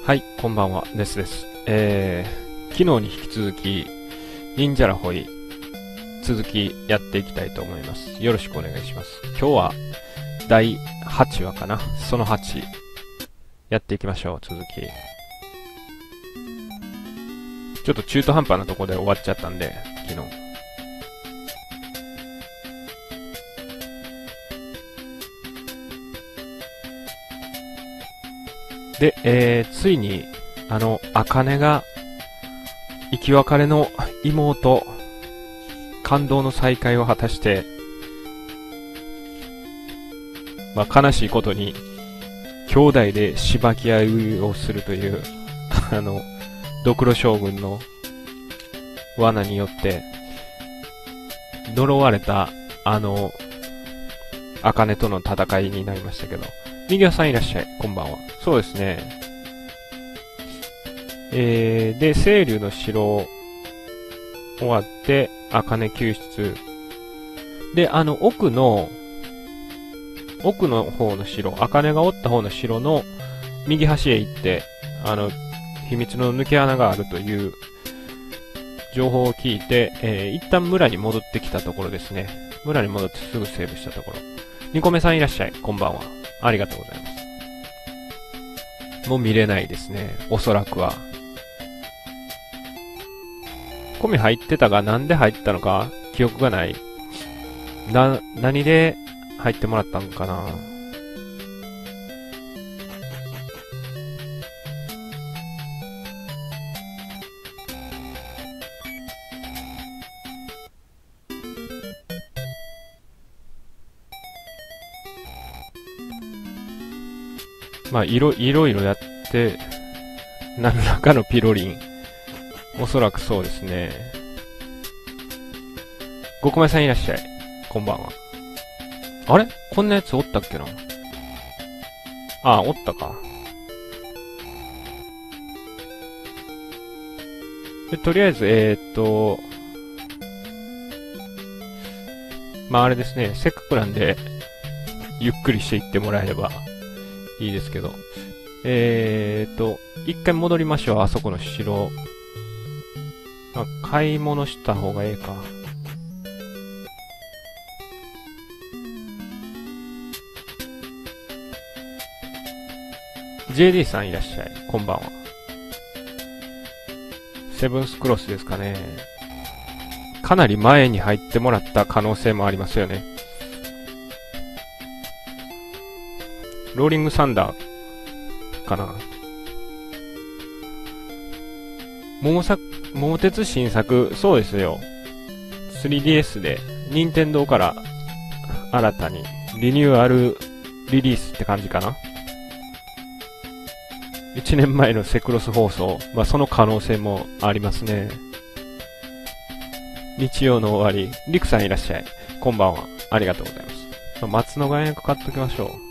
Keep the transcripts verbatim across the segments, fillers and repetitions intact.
はい、こんばんは、ネスです。えー、昨日に引き続き、忍者ラホイ、続きやっていきたいと思います。よろしくお願いします。今日は、だいはちわかな。そのはち、やっていきましょう、続き。ちょっと中途半端なところで終わっちゃったんで、昨日。で、えー、ついに、あの、あかねが、生き別れの妹、感動の再会を果たして、まあ、悲しいことに、兄弟でしばき合いをするという、あの、ドクロ将軍の罠によって、呪われた、あの、あかねとの戦いになりましたけど、右輪さんいらっしゃい、こんばんは。そうですね。えー、で、清流の城終わって、茜救出。で、あの、奥の、奥の方の城、茜がおった方の城の右端へ行って、あの、秘密の抜け穴があるという情報を聞いて、えー、一旦村に戻ってきたところですね。村に戻ってすぐセーブしたところ。ニコメさんいらっしゃい、こんばんは。ありがとうございます。もう見れないですね。おそらくは。コミ入ってたが、なんで入ったのか、記憶がない。な、何で入ってもらったんかな。まあ、いろ、いろいろやって、何らかのピロリン。おそらくそうですね。ごこめさんいらっしゃい。こんばんは。あれこんなやつおったっけな。あ、おったか。で、とりあえず、えーっと、まああれですね、せっかくなんで、ゆっくりしていってもらえればいいですけど。えーっと、一回戻りましょう、あそこの城。あ、買い物した方がええか。ジェーディー さんいらっしゃい。こんばんは。セブンスクロスですかね。かなり前に入ってもらった可能性もありますよね。ローリングサンダーかな。桃さ、桃鉄新作、そうですよ。スリーディーエス で、任天堂から新たにリニューアルリリースって感じかな。いちねんまえのセクロス放送、まあその可能性もありますね。日曜の終わり、リクさんいらっしゃい。こんばんは。ありがとうございます。まあ、松の岩薬買っときましょう。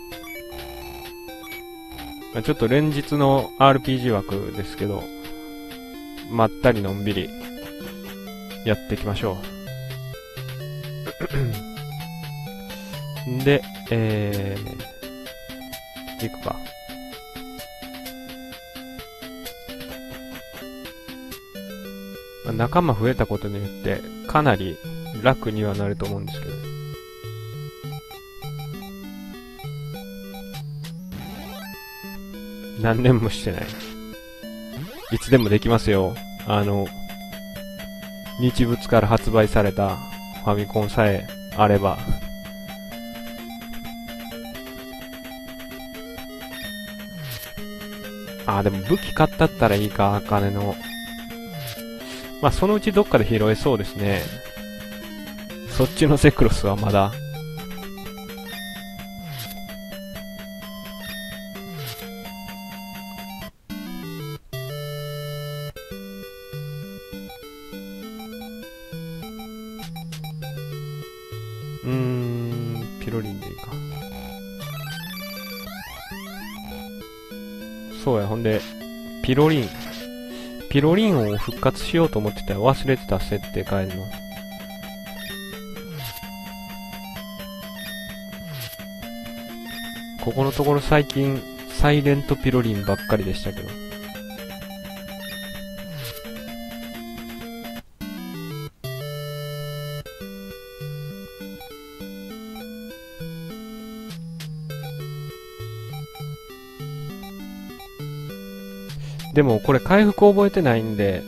まあ、ちょっと連日の アールピージー 枠ですけど、まったりのんびりやっていきましょう。で、えー、いくか。仲間増えたことによってかなり楽にはなると思うんですけど。何年もしてない。いつでもできますよ。あの、日物から発売されたファミコンさえあれば。あ、でも武器買ったったらいいか、金の。まあ、そのうちどっかで拾えそうですね。そっちのセクロスはまだ。うーん、ピロリンでいいか。そうや、ほんで、ピロリン。ピロリンを復活しようと思ってたら忘れてた設定変えるの。ここのところ最近、サイレントピロリンばっかりでしたけど。 でもこれ回復覚えてないんで、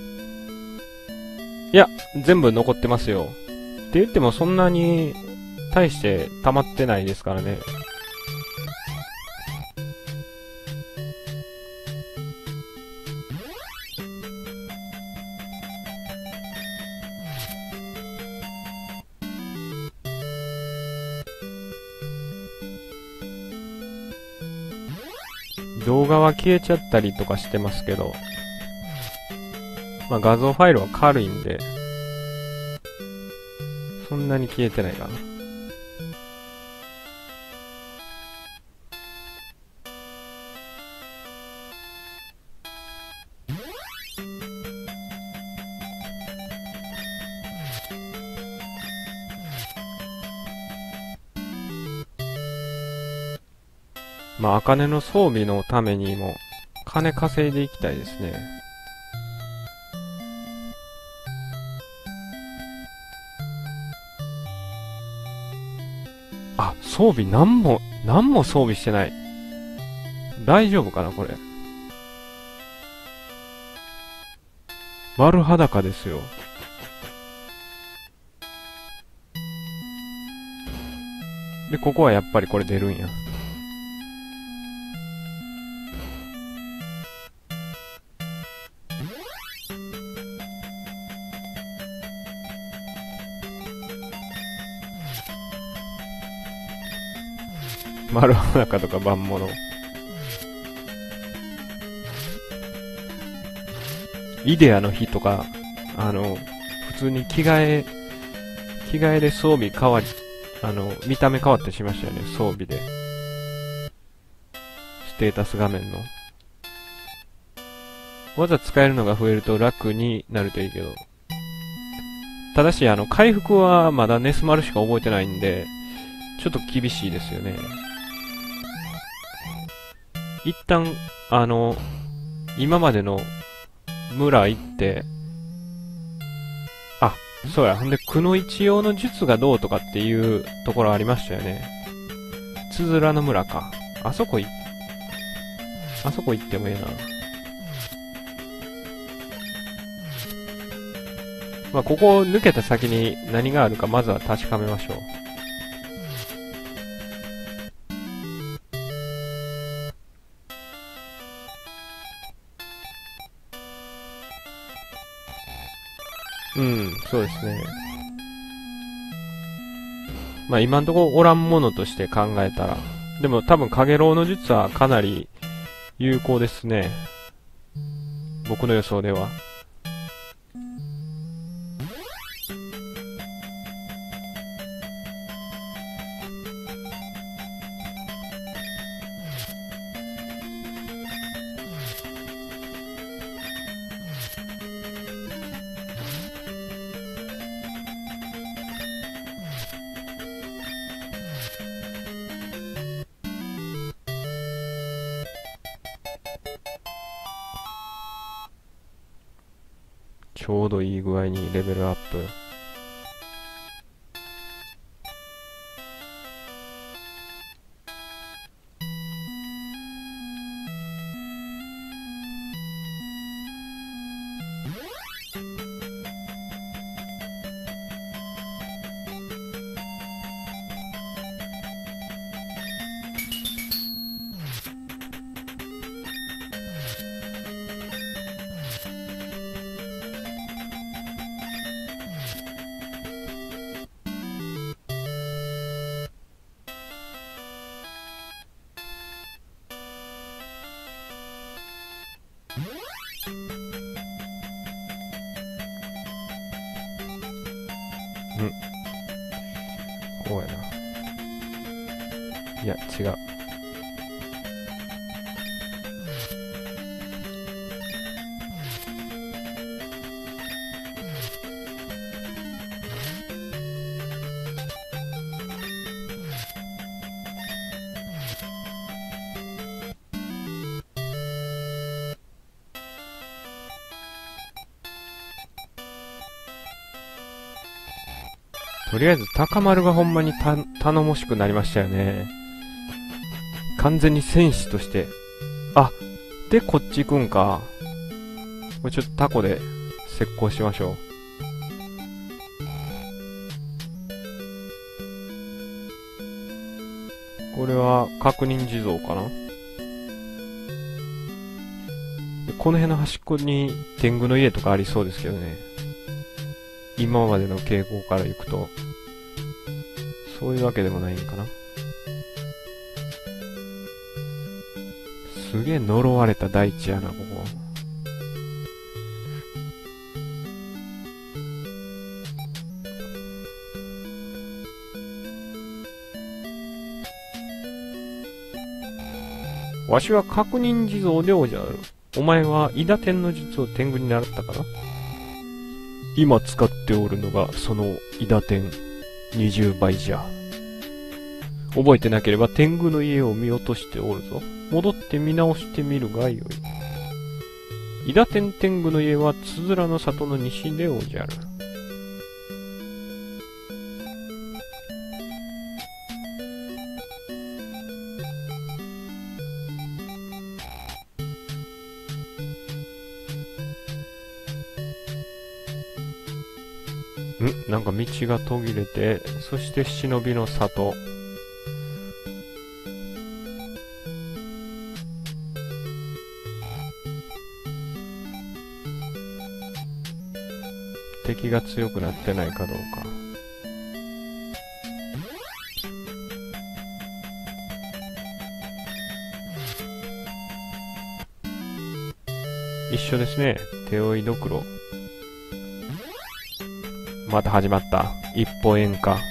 いや、全部残ってますよ。って言ってもそんなに大して溜まってないですからね。動画は消えちゃったりとかしてますけど、まあ画像ファイルは軽いんで、そんなに消えてないかな。まあ、茜の装備のためにも、金稼いでいきたいですね。あ、装備なんも、なんも装備してない。大丈夫かな、これ。丸裸ですよ。で、ここはやっぱりこれ出るんや。丸裸とか万物。イデアの日とか、あの、普通に着替え、着替えで装備変わり、あの、見た目変わってしましたよね、装備で。ステータス画面の。技使えるのが増えると楽になるといいけど。ただし、あの、回復はまだネスマルしか覚えてないんで、ちょっと厳しいですよね。一旦、あの、今までの村行って、あ、そうや。ほんで、くの一用の術がどうとかっていうところありましたよね。つづらの村か。あそこい、あそこ行ってもええな。まあ、ここを抜けた先に何があるかまずは確かめましょう。うん、そうですね。まあ今んとこおらんものとして考えたら。でも多分、かげろうの術はかなり有効ですね。僕の予想では。ちょうどいい具合にレベルアップ。んこうやな。いや、違う。とりあえず、高丸がほんまにた、頼もしくなりましたよね。完全に戦士として。あ、 で、こっち行くんか。これちょっとタコで石膏しましょう。これは確認地蔵かな。でこの辺の端っこに天狗の家とかありそうですけどね。今までの傾向から行くと。そういうわけでもないんかな。すげえ呪われた大地やな、ここ。わしは確認地蔵でおじゃる。お前は伊達天の術を天狗に習ったかな。今使っておるのがその伊達天にじゅうばいじゃ。覚えてなければ天狗の家を見落としておるぞ。戻って見直してみるがよい。伊達天天狗の家はつづらの里の西でおじゃる。んなんか道が途切れて、そして忍びの里。敵が強くなってないかどうか。一緒ですね。手負いどくろ。また始まった。一歩演歌。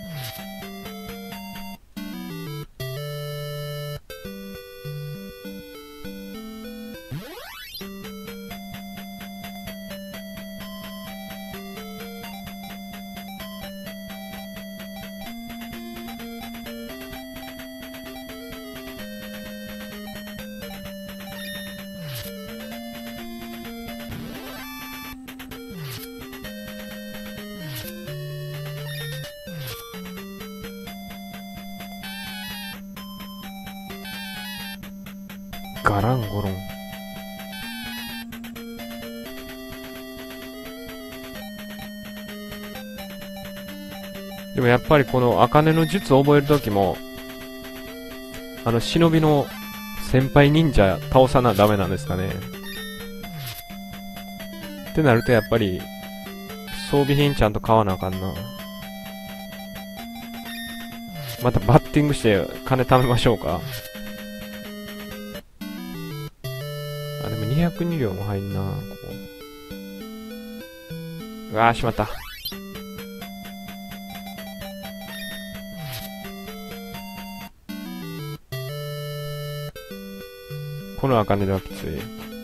ガランゴロン。でもやっぱりこの茜の術を覚えるときも、あの忍びの先輩忍者倒さなダメなんですかね。ってなるとやっぱり装備品ちゃんと買わなあかんな。またバッティングして金貯めましょうか。あ、でもにひゃくに両も入んな、ここ。うわー、しまった。この茜ではきつい。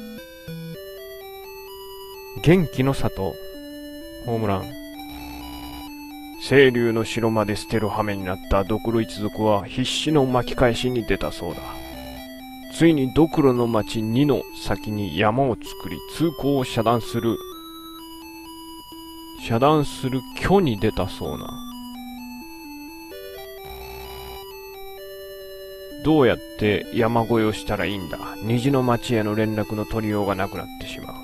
元気の里。ホームラン。清流の城まで捨てる羽目になったドクロ一族は必死の巻き返しに出たそうだ。ついにドクロの町にの先に山を作り通行を遮断する遮断する巨に出たそうな。どうやって山越えをしたらいいんだ。虹の町への連絡の取りようがなくなってしまう。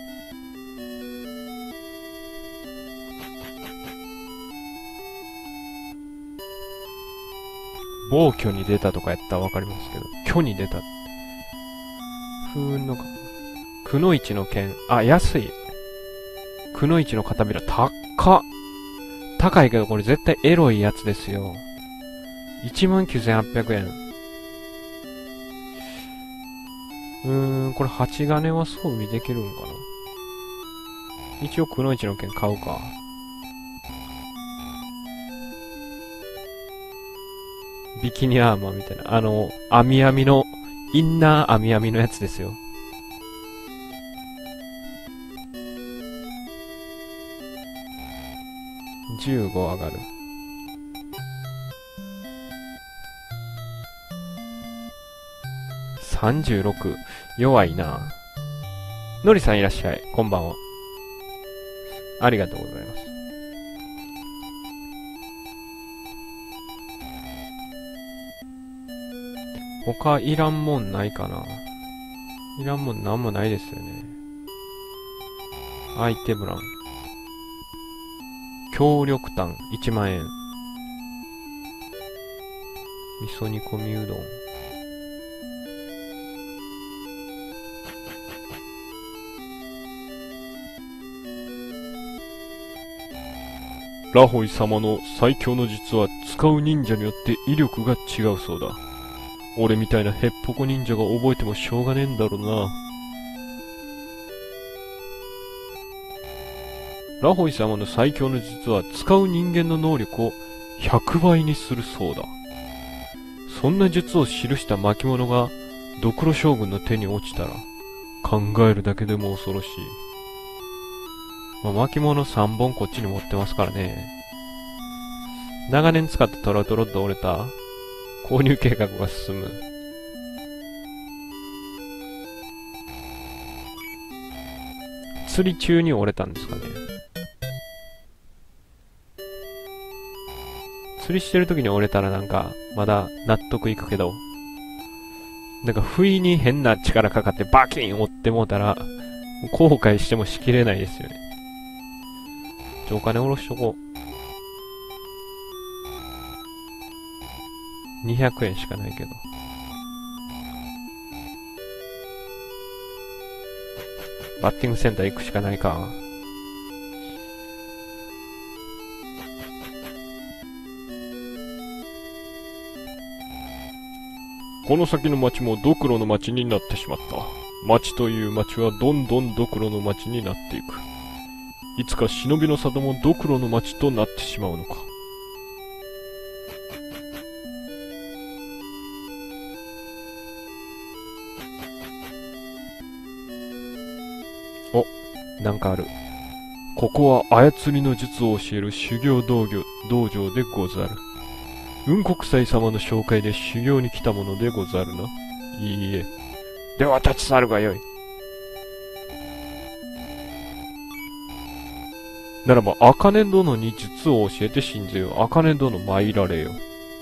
暴挙に出たとかやったらわかりますけど、巨に出た。風雲のか、くのいちの剣。あ、安い。くのいちの片びら、高っ。高いけどこれ絶対エロいやつですよ。いちまんきゅうせんはっぴゃくえん。うーん、これ蜂金は装備できるんかな。一応くのいちの剣買うか。ビキニアーマーみたいな。あの、網網の、インナー網網のやつですよ。じゅうご上がる。さんじゅうろく。弱いな。のりさんいらっしゃい。こんばんは。ありがとうございます。他いらんもんないかな。 いらんもんなんもないですよね。アイテム欄。強力炭いちまんえん。味噌煮込みうどん。ラホイ様の最強の術は使う忍者によって威力が違うそうだ。俺みたいなヘッポコ忍者が覚えてもしょうがねえんだろうな。ラホイ様の最強の術は使う人間の能力をひゃくばいにするそうだ。そんな術を記した巻物がドクロ将軍の手に落ちたら考えるだけでも恐ろしい。まあ、巻物さんぼんこっちに持ってますからね。長年使ったトラウトロッド折れた。購入計画が進む。釣り中に折れたんですかね。釣りしてる時に折れたらなんかまだ納得いくけど、なんか不意に変な力かかってバキン折ってもうたら後悔してもしきれないですよね。ちょお金下ろしとこう。にひゃくえんしかないけど。バッティングセンター行くしかないか。この先の町もドクロの町になってしまった。町という町はどんどんドクロの町になっていく。いつか忍びの里もドクロの町となってしまうのか。お、なんかある。ここは操りの術を教える修行道場、道場でござる。雲国祭様の紹介で修行に来たものでござるな。いいえ。では立ち去るがよい。ならば、茜殿に術を教えて信ぜよ。茜殿参られよ。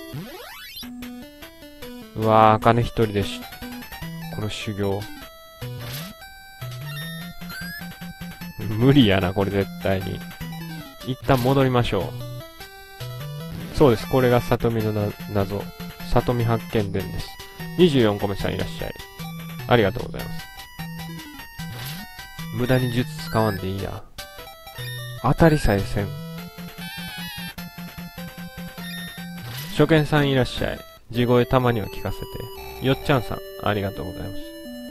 うわぁ、茜一人でし、この修行。無理やな、これ絶対に。一旦戻りましょう。そうです。これが里見のな謎。里見発見伝です。にじゅうよんこめさんいらっしゃい。ありがとうございます。無駄に術使わんでいいや。当たりさえせん。初見さんいらっしゃい。地声たまには聞かせて。よっちゃんさん、ありがとうございます。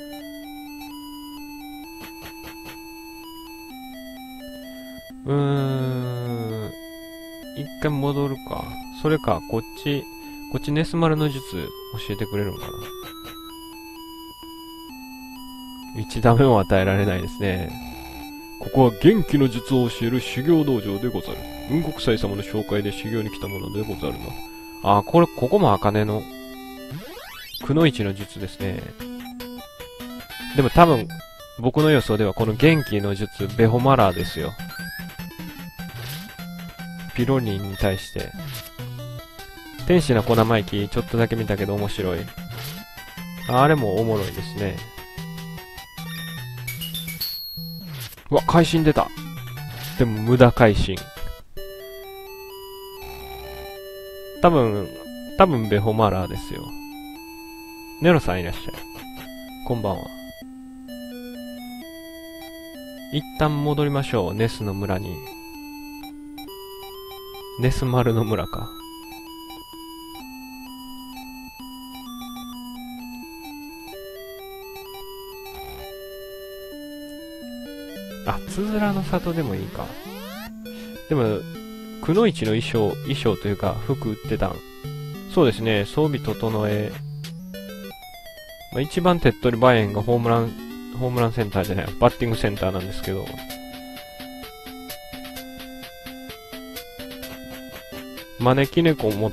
うーん。一回戻るか。それか、こっち、こっちネスマルの術教えてくれるのかな。一ダメも与えられないですね。ここは元気の術を教える修行道場でござる。雲国祭様の紹介で修行に来たものでござるな。あー、これ、ここも茜の、くのいちの術ですね。でも多分、僕の予想ではこの元気の術、ベホマラーですよ。ピロリンに対して。天使の小生意気、ちょっとだけ見たけど面白い。あ, あれもおもろいですね。うわ、会心出た。でも無駄会心。多分、多分ベホマラーですよ。ネロさんいらっしゃい。こんばんは。一旦戻りましょう。ネスの村に。ネスマルの村か。あ、つづらの里でもいいか。でも、くのいちの衣装、衣装というか、服売ってたん。そうですね、装備整え。まあ、一番手っ取り早いんがホームラン、ホームランセンターじゃない、バッティングセンターなんですけど。招き猫を持って、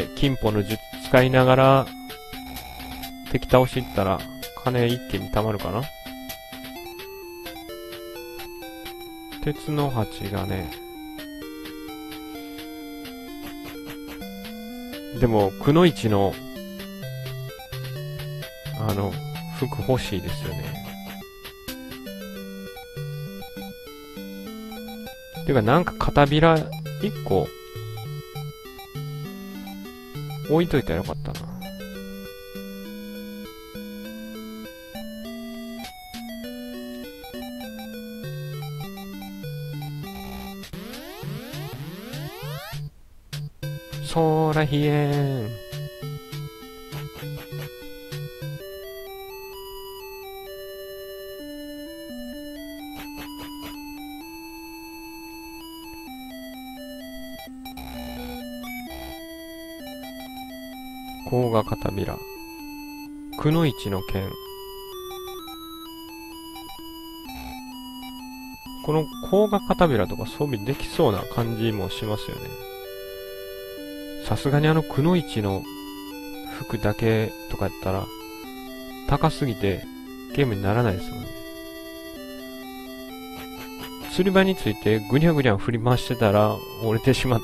金歩の術使いながら、敵倒しいったら、金一気に貯まるかな。鉄の鉢がね、でも、くのいちの、あの、 服欲しいですよね。てかなんか片びら一個置いといたらよかったな。そらひえん。甲賀片びら。くのいちの剣。この甲賀片びらとか装備できそうな感じもしますよね。さすがにあのくのいちの服だけとかやったら高すぎてゲームにならないですもんね。釣り場についてぐにゃぐにゃ振り回してたら折れてしまった。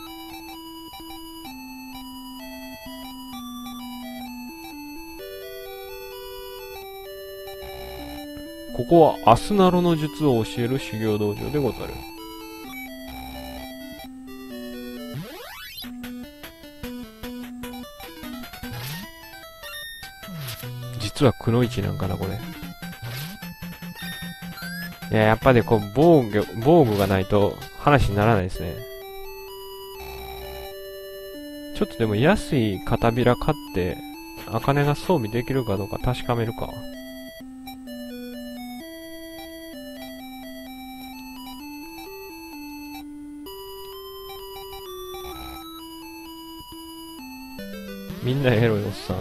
ここはアスナロの術を教える修行道場でござる。実はくのいちなんかなこれ。いや、やっぱりこう防御、防具がないと話にならないですね。ちょっとでも安い片びら買って茜が装備できるかどうか確かめるか。みんなエロいおっさん。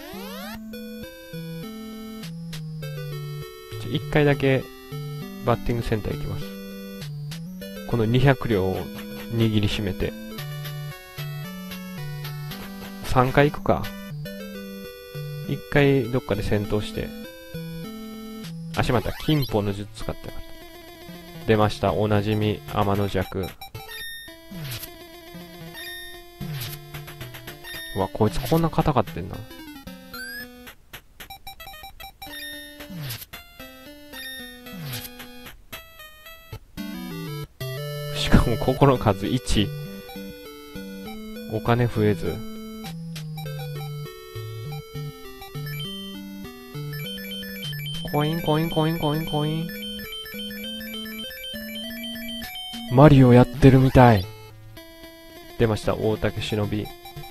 一回だけバッティングセンター行きます。このにひゃく両を握りしめて。さんかい行くか。いっかいどっかで戦闘して。あ、しまった。金峰の術使ってよかった。出ました。おなじみ天の弱。うわ、こいつこんな硬かってんな。しかもここの数いち。お金増えず。コインコインコインコインコイン。マリオやってるみたい。出ました。大竹忍び。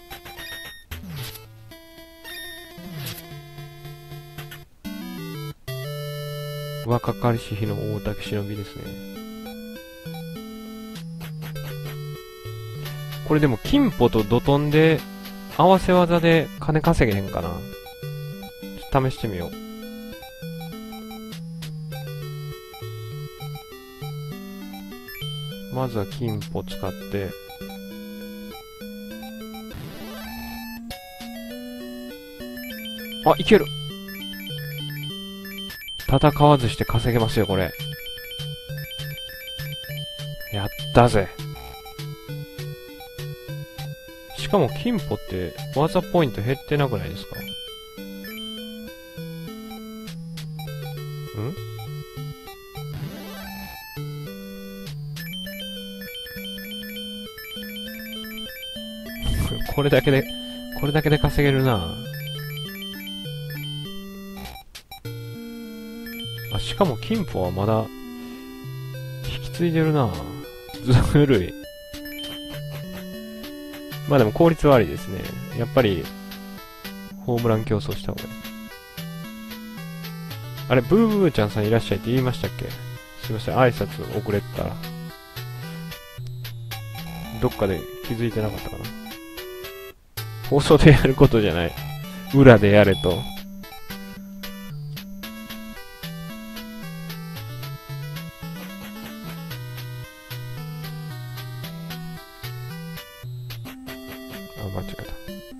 若かりし日の大竹忍びですね。これでも金歩とドトンで合わせ技で金稼げへんかな。ちょっと試してみよう。まずは金歩使ってあ、いける。戦わずして稼げますよ、これ。やったぜ。しかも、金歩って、技ポイント減ってなくないですか？んこれだけで、これだけで稼げるな。あ、しかも金歩はまだ引き継いでるな。ずるい。まあでも効率悪いですね。やっぱりホームラン競争した方がいい。あれ、ブーブーちゃんさんいらっしゃいって言いましたっけ？すいません、挨拶遅れてたら。どっかで気づいてなかったかな。放送でやることじゃない。裏でやれと。あ、間違え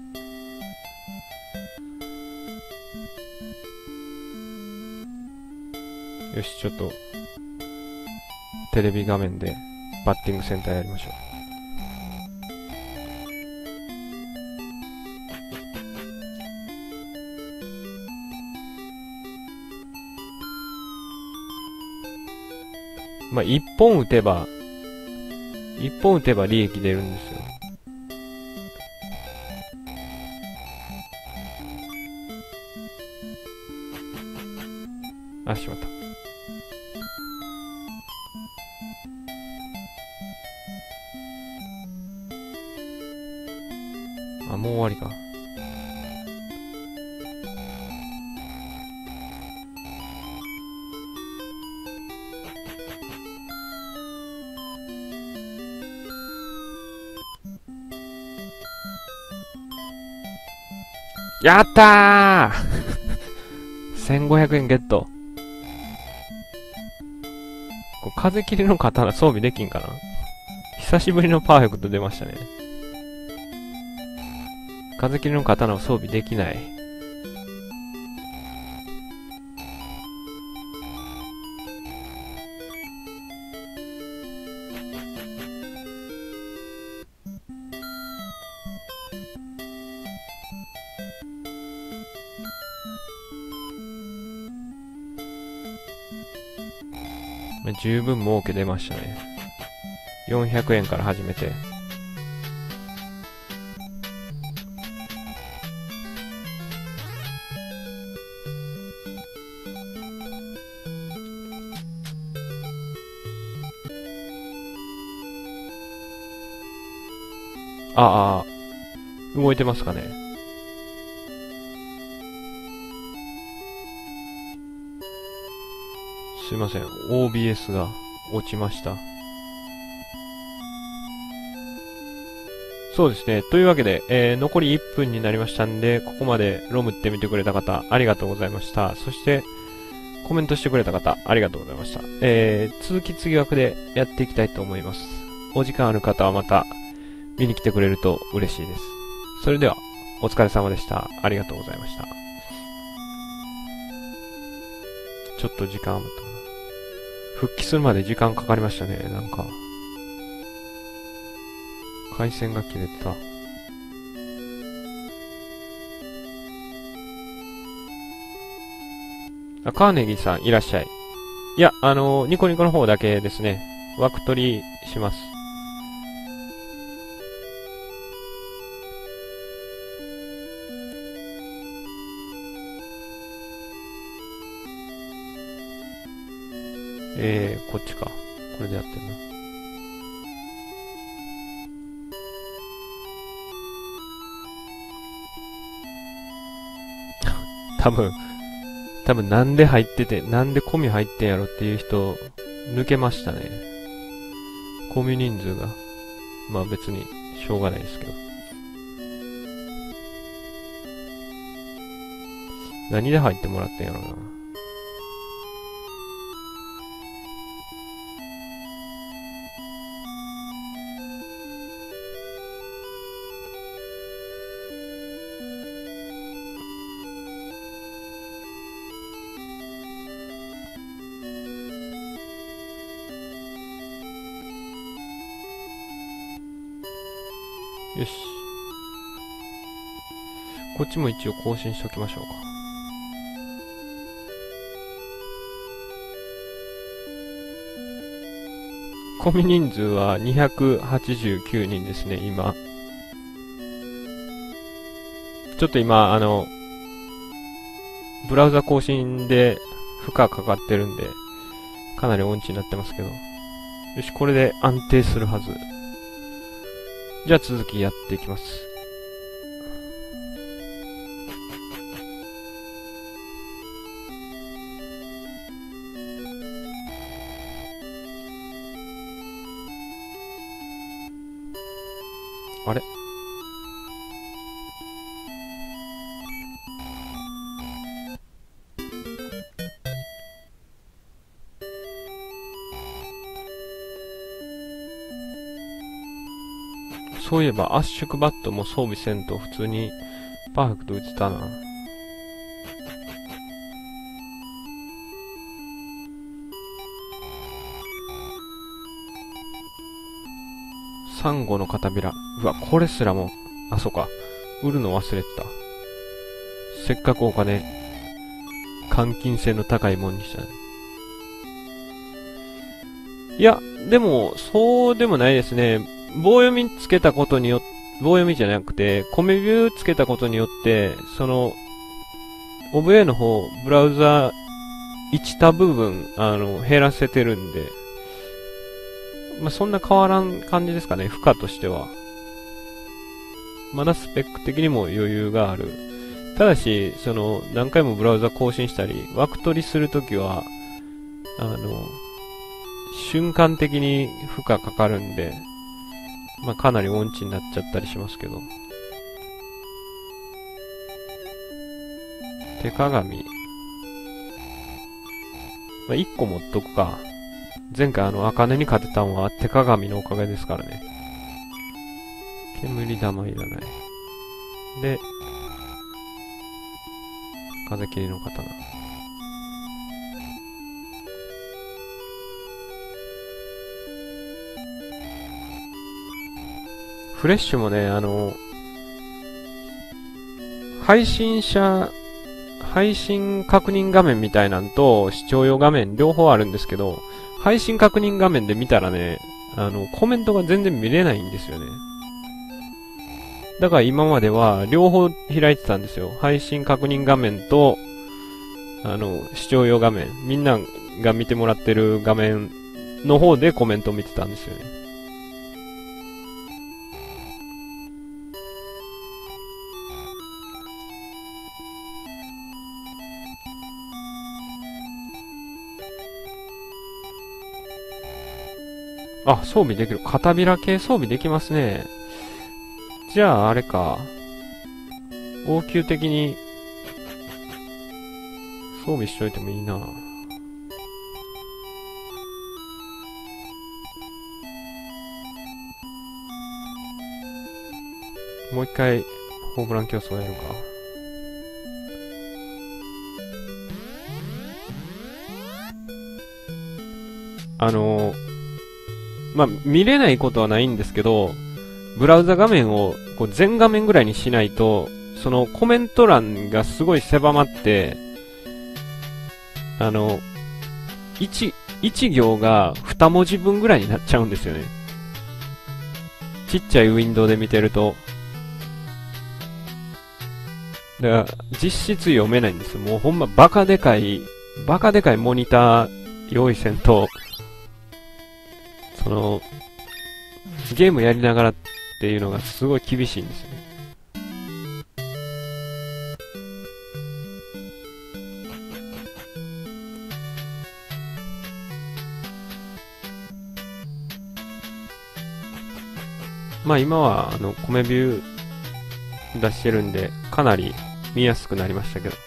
た。よし、ちょっと、テレビ画面でバッティングセンターやりましょう。 まあ、一本打てば、一本打てば利益出るんですよ。あ、しまった。あ、もう終わりか。やったーせんごひゃくえんゲット。これ風切りの刀装備できんかな。久しぶりのパーフェクト出ましたね。風切りの刀を装備できない。十分儲け出ましたね。よんひゃくえんから始めて。ああ、動いてますかね。すいません。オービーエス が落ちました。そうですね。というわけで、えー、残りいっぷんになりましたんで、ここまでロムって見てくれた方、ありがとうございました。そして、コメントしてくれた方、ありがとうございました。えー、続き次枠でやっていきたいと思います。お時間ある方はまた、見に来てくれると嬉しいです。それでは、お疲れ様でした。ありがとうございました。ちょっと時間余ったかな。復帰するまで時間かかりましたね、なんか。回線が切れてた。あ、カーネギーさんいらっしゃい。いや、あのー、ニコニコの方だけですね。枠取りします。えー、こっちか。これでやってるな。多分、多分なんで入ってて、なんでコミ入ってんやろっていう人、抜けましたね。コミ人数が。まあ別に、しょうがないですけど。何で入ってもらってんやろな。よし。こっちも一応更新しときましょうか。コミ人数はにひゃくはちじゅうきゅうにんですね、今。ちょっと今、あの、ブラウザ更新で負荷かかってるんで、かなり音痴になってますけど。よし、これで安定するはず。じゃあ続きやっていきます。あれ？そういえば圧縮バットも装備せんと普通にパーフェクト打てたな。サンゴの片びら。うわ、これすらも、あ、そうか。売るの忘れてた。せっかくお金、換金性の高いもんにしたね。 いや、でも、そうでもないですね。棒読みつけたことによって、棒読みじゃなくて、コメビューつけたことによって、その、オブエー の方、ブラウザいちタブ分、あの、減らせてるんで、まあ、そんな変わらん感じですかね、負荷としては。まだスペック的にも余裕がある。ただし、その、何回もブラウザ更新したり、枠取りするときは、あの、瞬間的に負荷かかるんで、まあ、かなり音痴になっちゃったりしますけど。手鏡。まあ、いっこ持っとくか。前回あの、茜に勝てたんは手鏡のおかげですからね。煙玉いらない。で、風切りの刀。フレッシュもね、あの、配信者、配信確認画面みたいなんと視聴用画面両方あるんですけど、配信確認画面で見たらね、あの、コメントが全然見れないんですよね。だから今までは両方開いてたんですよ。配信確認画面と、あの、視聴用画面。みんなが見てもらってる画面の方でコメントを見てたんですよね。あ、装備できる。片びら系装備できますね。じゃあ、あれか。応急的に装備しといてもいいな。もう一回、ホームラン競争やるか。あのー、まあ、見れないことはないんですけど、ブラウザ画面をこう全画面ぐらいにしないと、そのコメント欄がすごい狭まって、あの、一、一行が二文字分ぐらいになっちゃうんですよね。ちっちゃいウィンドウで見てると。だから、実質読めないんですよ。もうほんまバカでかい、バカでかいモニター用意せんと、その、ゲームやりながらっていうのがすごい厳しいんですよね。まあ今は、あの、コメビュー出してるんで、かなり見やすくなりましたけど。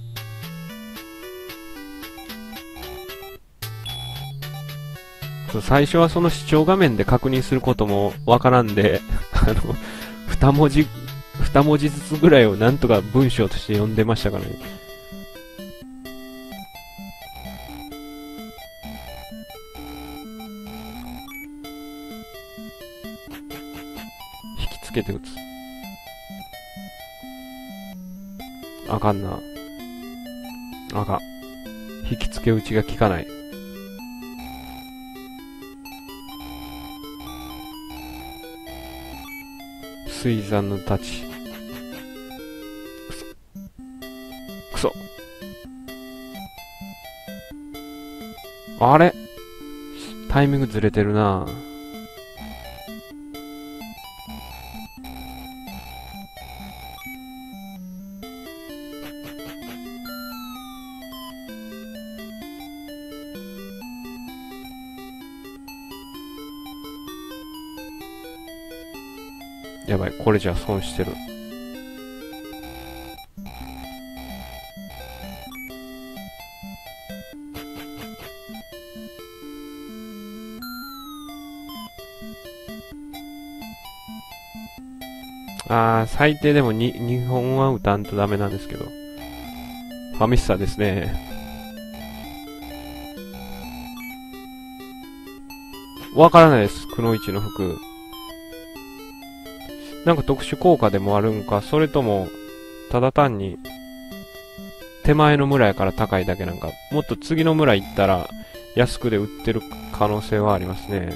最初はその視聴画面で確認することもわからんで、あの、二文字、二文字ずつぐらいをなんとか文章として読んでましたからね。引きつけて打つ。あかんな。あかん。引きつけ打ちが効かない。水山の太刀。くそ。あれタイミングずれてるな。やばい、これじゃ損してる。あー、最低でもに、にほんは打たんとダメなんですけど。ファミスタですね。わからないです、くのいちの服。なんか特殊効果でもあるんか、それとも、ただ単に、手前の村やから高いだけなんか、もっと次の村行ったら、安くで売ってる可能性はありますね。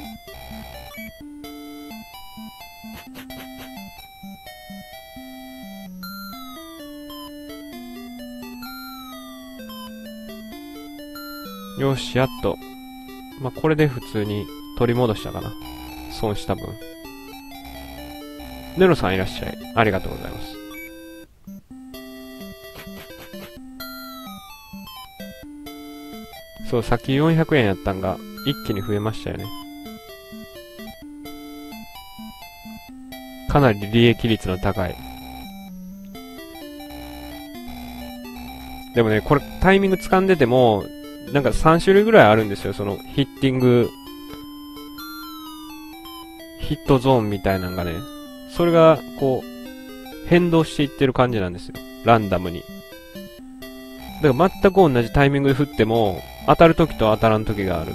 よし、やっと。まあ、これで普通に取り戻したかな。損した分。ネロさんいらっしゃい。ありがとうございます。そう、さっきよんひゃくえんやったんが、一気に増えましたよね。かなり利益率の高い。でもね、これタイミング掴んでても、なんかさん種類ぐらいあるんですよ。そのヒッティング、ヒットゾーンみたいなのがね。それが、こう、変動していってる感じなんですよ。ランダムに。だから全く同じタイミングで振っても、当たる時と当たらん時がある。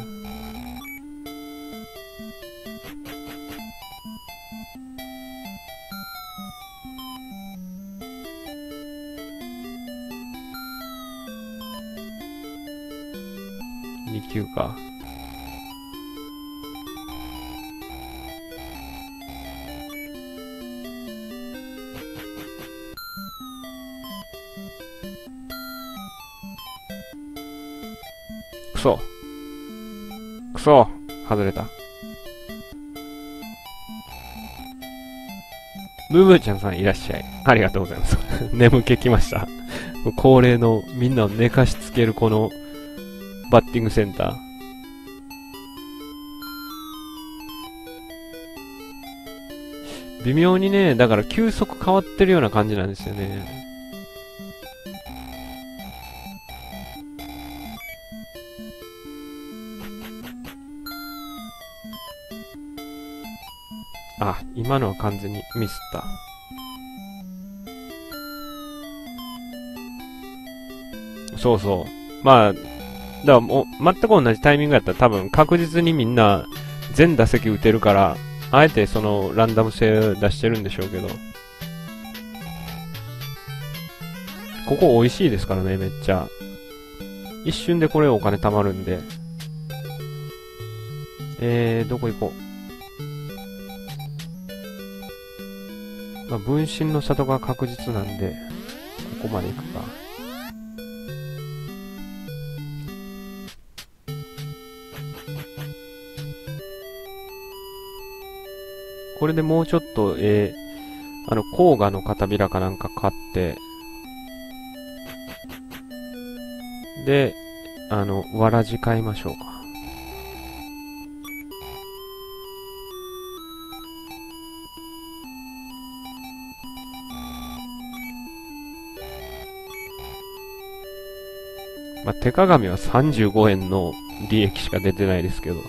に球か。くそ。くそ。外れた。ブーブーちゃんさんいらっしゃい。ありがとうございます。眠気きました。恒例のみんなを寝かしつけるこのバッティングセンター。微妙にね、だから球速変わってるような感じなんですよね。あ、今のは完全にミスった。そうそう。まあ、だからもう、全く同じタイミングやったら多分確実にみんな全打席打てるから、あえてそのランダム性出してるんでしょうけど。ここ美味しいですからね、めっちゃ。一瞬でこれお金貯まるんで。えー、どこ行こう。まあ、分身の里が確実なんで、ここまで行くか。これでもうちょっと、えー、あの、甲賀の片びらかなんか買って、で、あの、わらじ買いましょうか。まあ、手鏡はさんじゅうごえんの利益しか出てないですけど。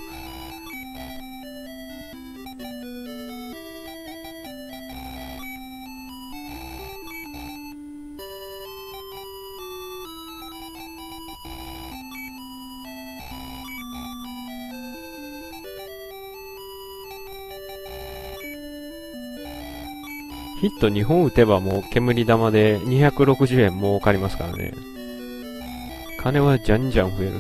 ヒットにほん打てばもう煙玉でにひゃくろくじゅうえん儲かりますからね。金はじゃんじゃん増える。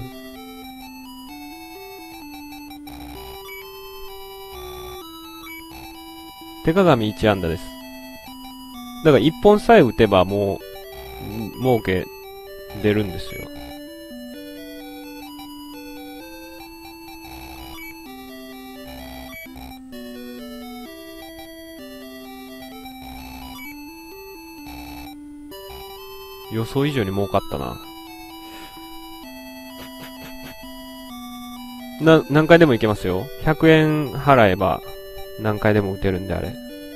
手鏡いち安打です。だからいっぽんさえ打てばもう、儲け出るんですよ。予想以上に儲かったな。な、何回でもいけますよ。ひゃくえん払えば何回でも打てるんであれ。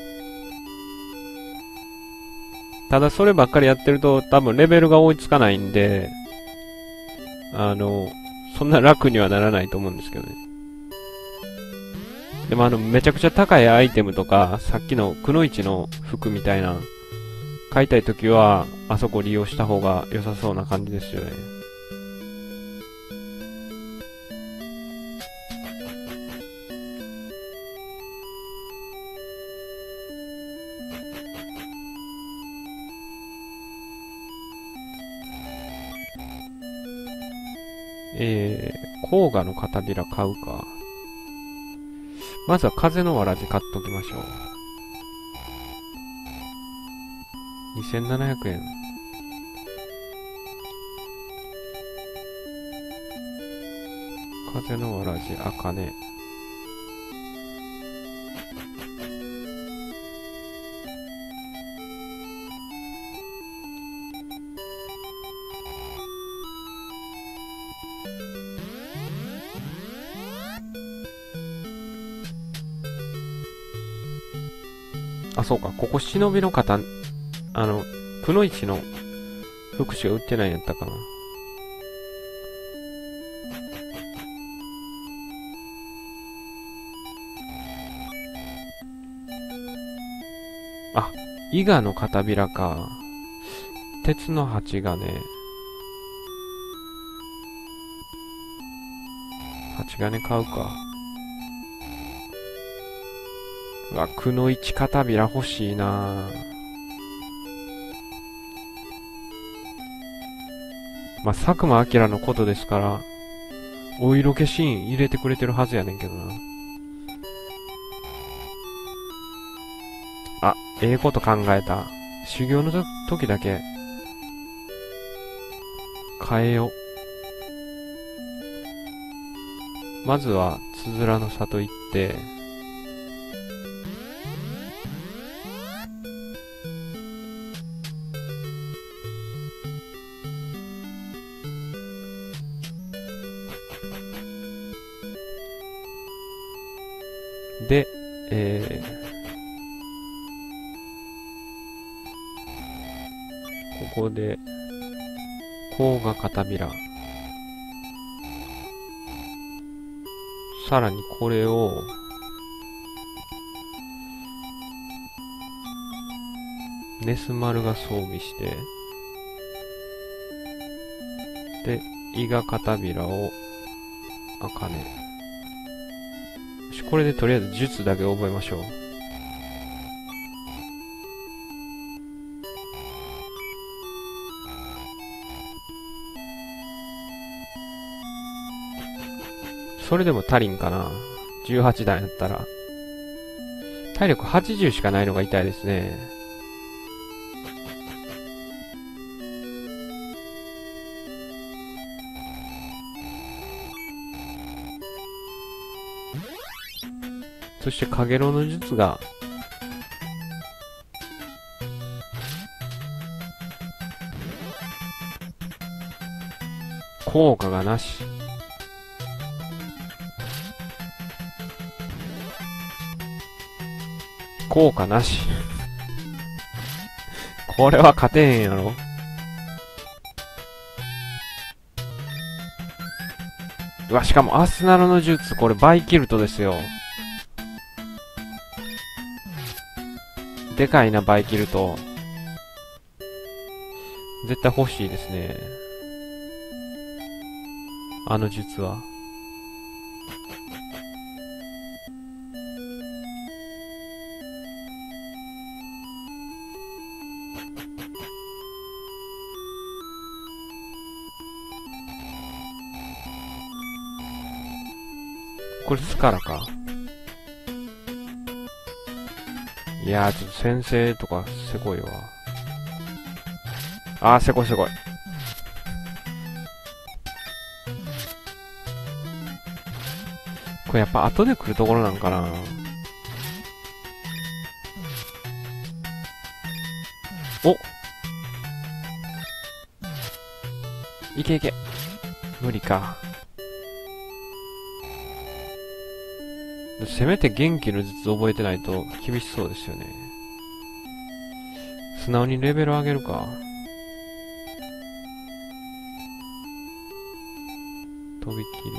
ただそればっかりやってると多分レベルが追いつかないんで、あの、そんな楽にはならないと思うんですけどね。でもあの、めちゃくちゃ高いアイテムとか、さっきのくのいちの服みたいな、買いたいときは、あそこ利用した方が良さそうな感じですよね。えー、 黄河の片びら買うか。まずは風のわらじ買っときましょう。にせんななひゃくえん。風のわらじ、あかね。あ、そうか。ここ忍びの方、あの、くのいちの福祉が売ってないんやったかな。あ、伊賀の片びらか。鉄の鉢がね、鉢金買うか。うわ、くのいち片びら欲しいな。まあ、佐久間明のことですから、お色気シーン入れてくれてるはずやねんけどな。あ、ええこと考えた。修行の時だけ、変えよう。まずは、つづらの里行って、で、えー、ここで、甲賀片びら。さらにこれを、ネスマルが装備して、で、伊賀片びらを、あかね。これでとりあえず術だけ覚えましょう。それでも足りんかな。じゅうはちだんやったら。体力はちじゅうしかないのが痛いですね。そして、かげろうの術が、効果がなし。効果なし。これは勝てへんやろ。うわ、しかもアスナロの術、これバイキルトですよ。でかいな、バイキルト。絶対欲しいですね。あの術は。これスカラか。いやー、ちょっと先生とかせこいわ。あー、せこいせこい。これやっぱ後で来るところなんかな。お、いけいけ。無理か。せめて元気の術覚えてないと厳しそうですよね。素直にレベル上げるか。とびきり。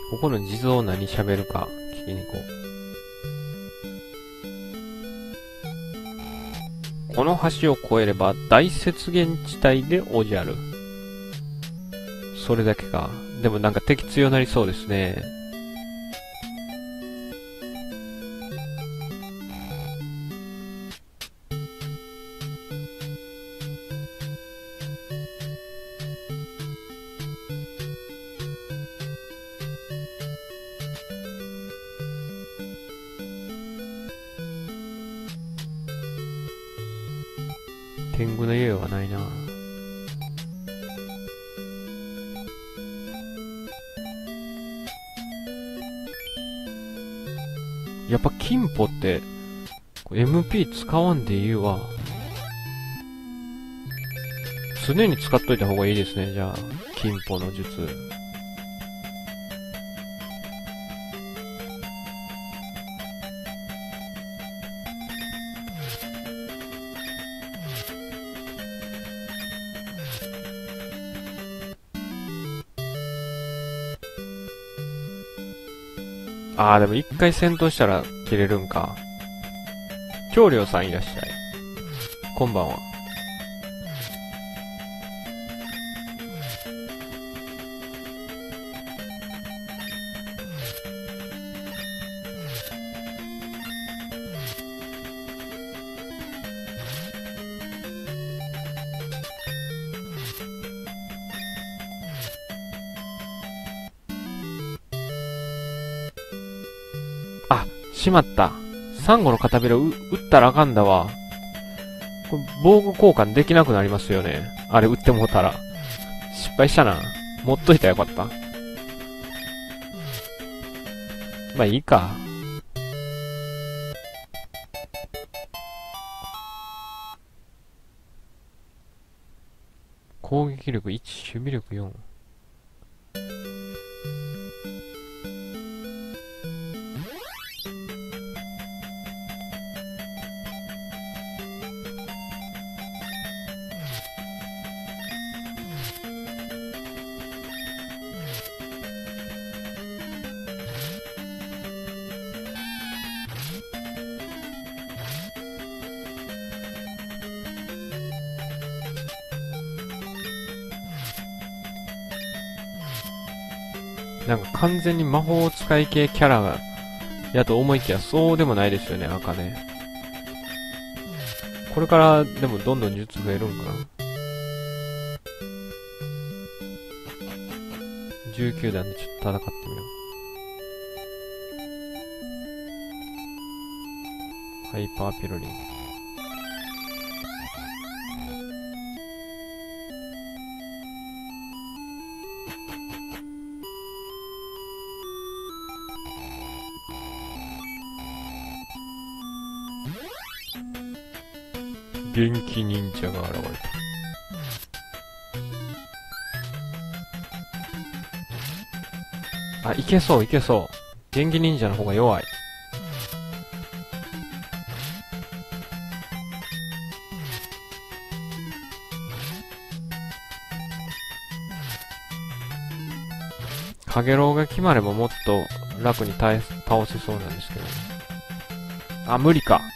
ここの地蔵何喋るか聞きに行こう。この橋を越えれば大雪原地帯でおじゃる。それだけか。でもなんか敵強なりそうですね。天狗の家はないな。やっぱ金歩って エムピー 使わんでいいわ。常に使っといた方がいいですね。じゃあ金歩の術。あー、でも一回戦闘したら切れるんか。長領さんいらっしゃい。こんばんは。あ、しまった。サンゴの片びらう、撃ったらあかんだわ。これ防具交換できなくなりますよね。あれ撃ってもうたら。失敗したな。持っといたらよかった。まあいいか。攻撃力いち、守備力よん。なんか完全に魔法使い系キャラやと思いきやそうでもないですよね、赤ね。これからでもどんどん術増えるんかな。じゅうきゅう段でちょっと戦ってみよう。ハイパーピロリン。元気忍者が現れた。あ、いけそういけそう。元気忍者の方が弱い。カゲロウが決まればもっと楽に倒せそうなんですけど。あ、無理か。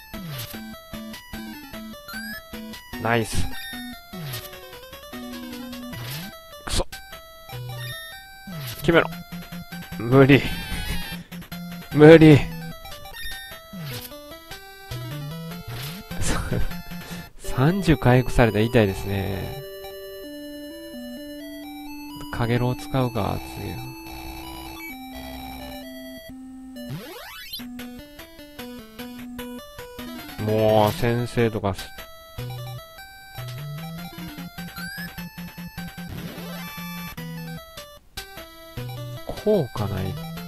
ナイス。くそ。決めろ。無理。無理。さんじゅう回復されたら痛いですね。カゲロウ使うか、次。もう、先生とか、効果ない。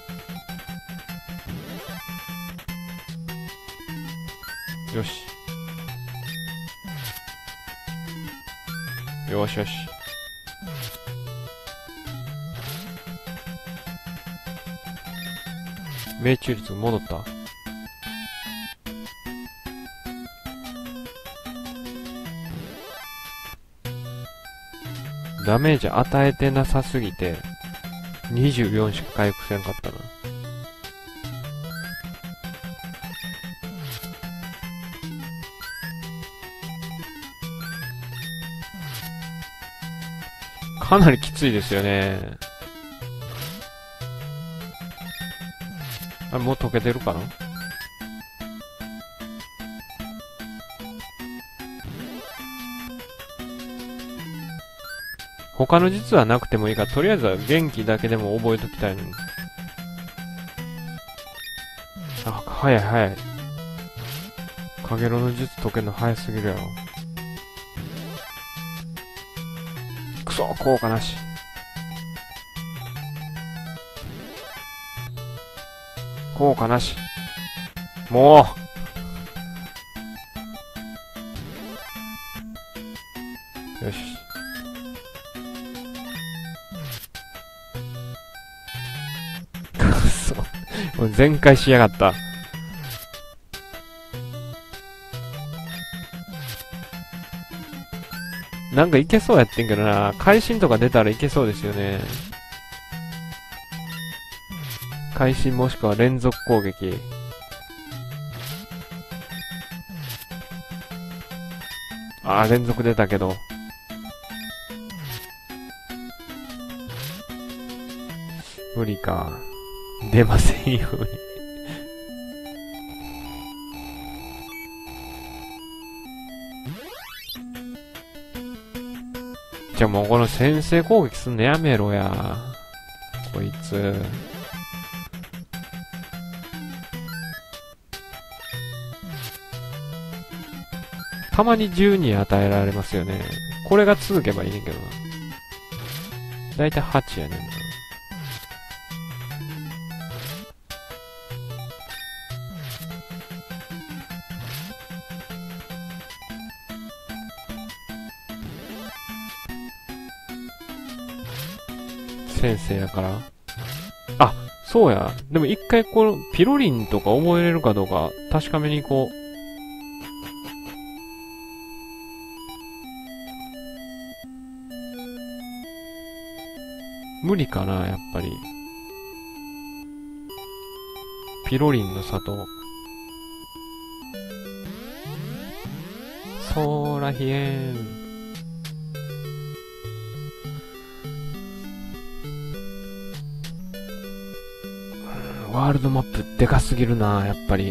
よし。よしよし。命中率戻った。ダメージ与えてなさすぎて、 にじゅうよんしか回復せんかったな。かなりきついですよね。あ、もう溶けてるかな？他の術はなくてもいいから、とりあえずは元気だけでも覚えときたいのに。あ、早い早い。かげろうの術解けるの早すぎるやろ。くそ、効果なし。効果なし。もうよし。くそ。もう全開しやがった。なんかいけそうやってんけどな。会心とか出たらいけそうですよね。会心もしくは連続攻撃。あー、連続出たけど。無理か。出ませんように。じゃあもうこの先制攻撃すんのやめろや。こいつ。たまにじゅうに与えられますよね。これが続けばいいねんけどな。だいたいはちやねんな。先生やから。あ、そうや。でも一回このピロリンとか覚えれるかどうか確かめに行こう。無理かな、やっぱり。ピロリンの里。ソーラヒエン。ワールドマップでかすぎるな、やっぱり。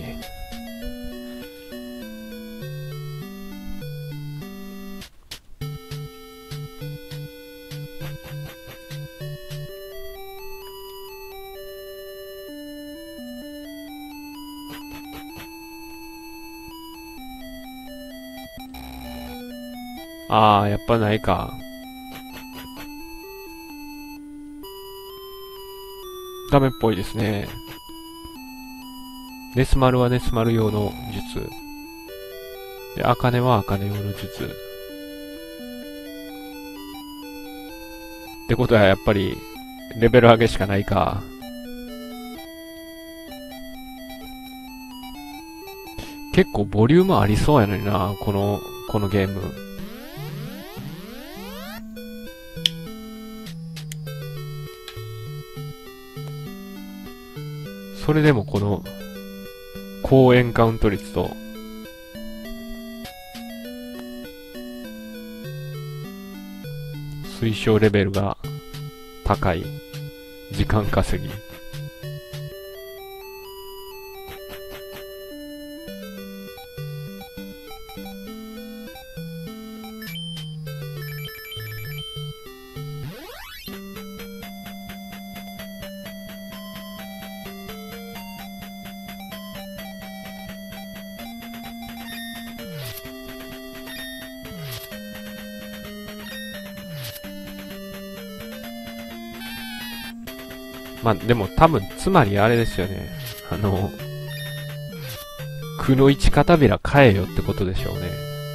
ああ、やっぱないか。ダメっぽいですね。ネスマルはネスマル用の術。で、アカネはアカネ用の術。ってことはやっぱり、レベル上げしかないか。結構ボリュームありそうやのにな、この、このゲーム。それでもこの、高エンカウント率と、推奨レベルが高い。時間稼ぎ。まあ、でも多分、つまりあれですよね。あの、くのいち片びら買えよってことでしょうね。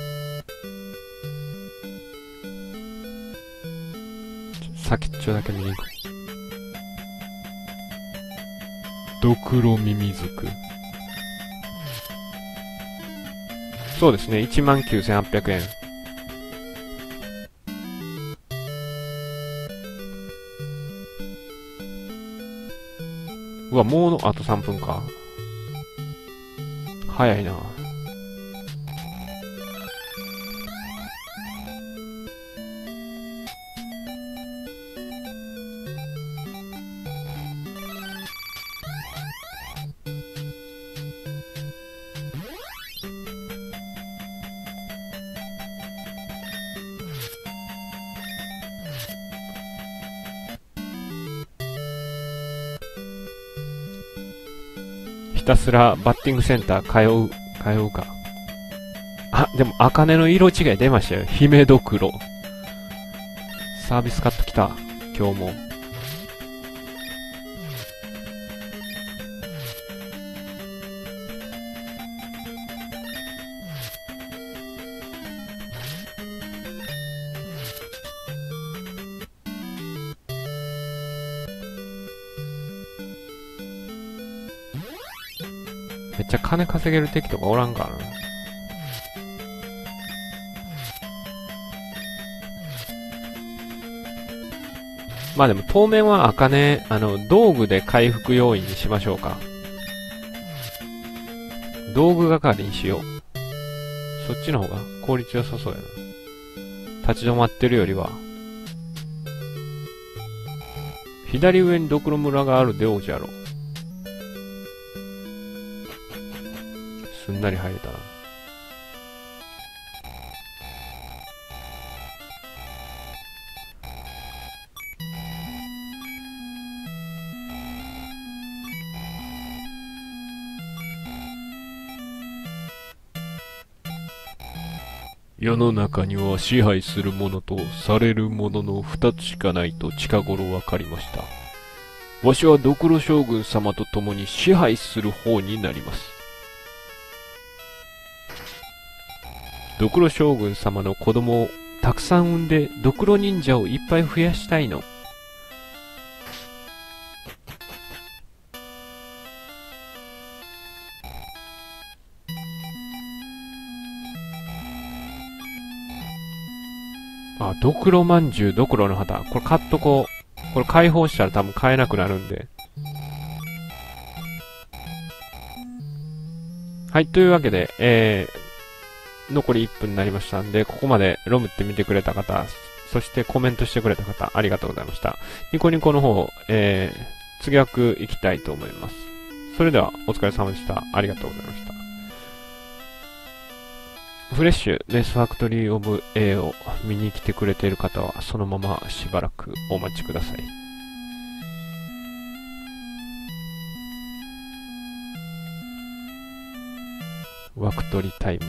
先っちょだけ見に行こう。ドクロミミズク。そうですね。いちまんきゅうせんはっぴゃくえん。 うわ、もうの、あとさんぷんか。早いな。ひたすらバッティングセンター通う、通うか。あ、でも、茜の色違い出ましたよ。姫ドクロ。サービスカット来た。今日も。めっちゃ金稼げる敵とかおらんかな。まあでも当面は茜、あの、道具で回復要因にしましょうか。道具係にしよう。そっちの方が効率良さそうやな。立ち止まってるよりは。左上にドクロ村があるでおじゃろ。すんなり入れたな。世の中には支配するものとされるものの二つしかないと近頃分かりました。わしはドクロ将軍様と共に支配する方になります。ドクロ将軍様の子供をたくさん産んでドクロ忍者をいっぱい増やしたいの。あ、ドクロまんじゅう、ドクロの旗。これ買っとこう。これ解放したら多分買えなくなるんで。はい、というわけで、えー、残りいっぷんになりましたんで、ここまでロムって見てくれた方、そしてコメントしてくれた方、ありがとうございました。ニコニコの方、えー、次枠行きたいと思います。それでは、お疲れ様でした。ありがとうございました。フレッシュレースファクトリーオブ A を見に来てくれている方はそのまましばらくお待ちください。枠取りタイム。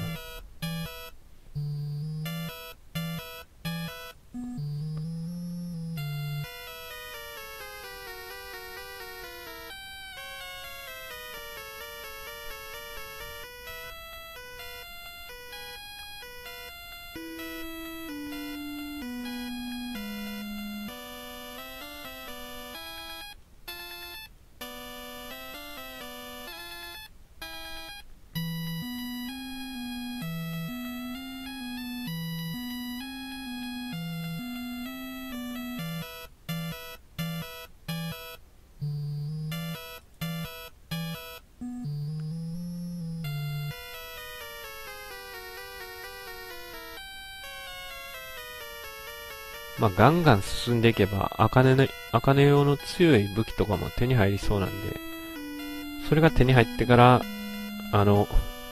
まあ、ガンガン進んでいけば、茜の、茜用の強い武器とかも手に入りそうなんで、それが手に入ってから、あの、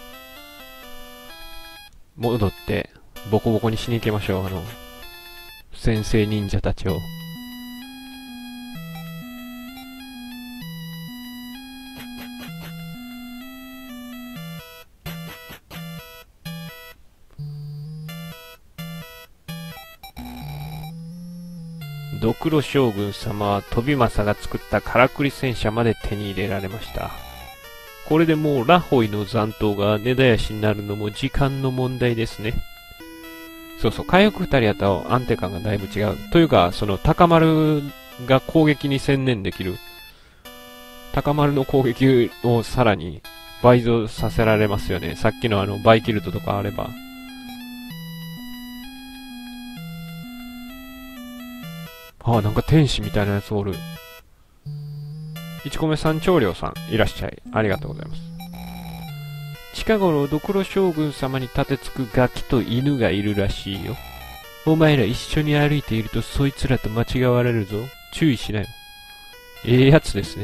戻って、ボコボコにしに行きましょう、あの、先生忍者たちを。ドクロ将軍様は飛政が作ったからくり戦車まで手に入れられました。これでもうラホイの残党が根絶やしになるのも時間の問題ですね。そうそう、火力二人やったら安定感がだいぶ違う。というか、その高丸が攻撃に専念できる。高丸の攻撃をさらに倍増させられますよね。さっきのあのバイキルトとかあれば。ああ、なんか天使みたいなやつおる。 いちこめ山頂領さん、いらっしゃい。ありがとうございます。近頃、ドクロ将軍様に立てつくガキと犬がいるらしいよ。お前ら一緒に歩いているとそいつらと間違われるぞ。注意しなよ。ええやつですね。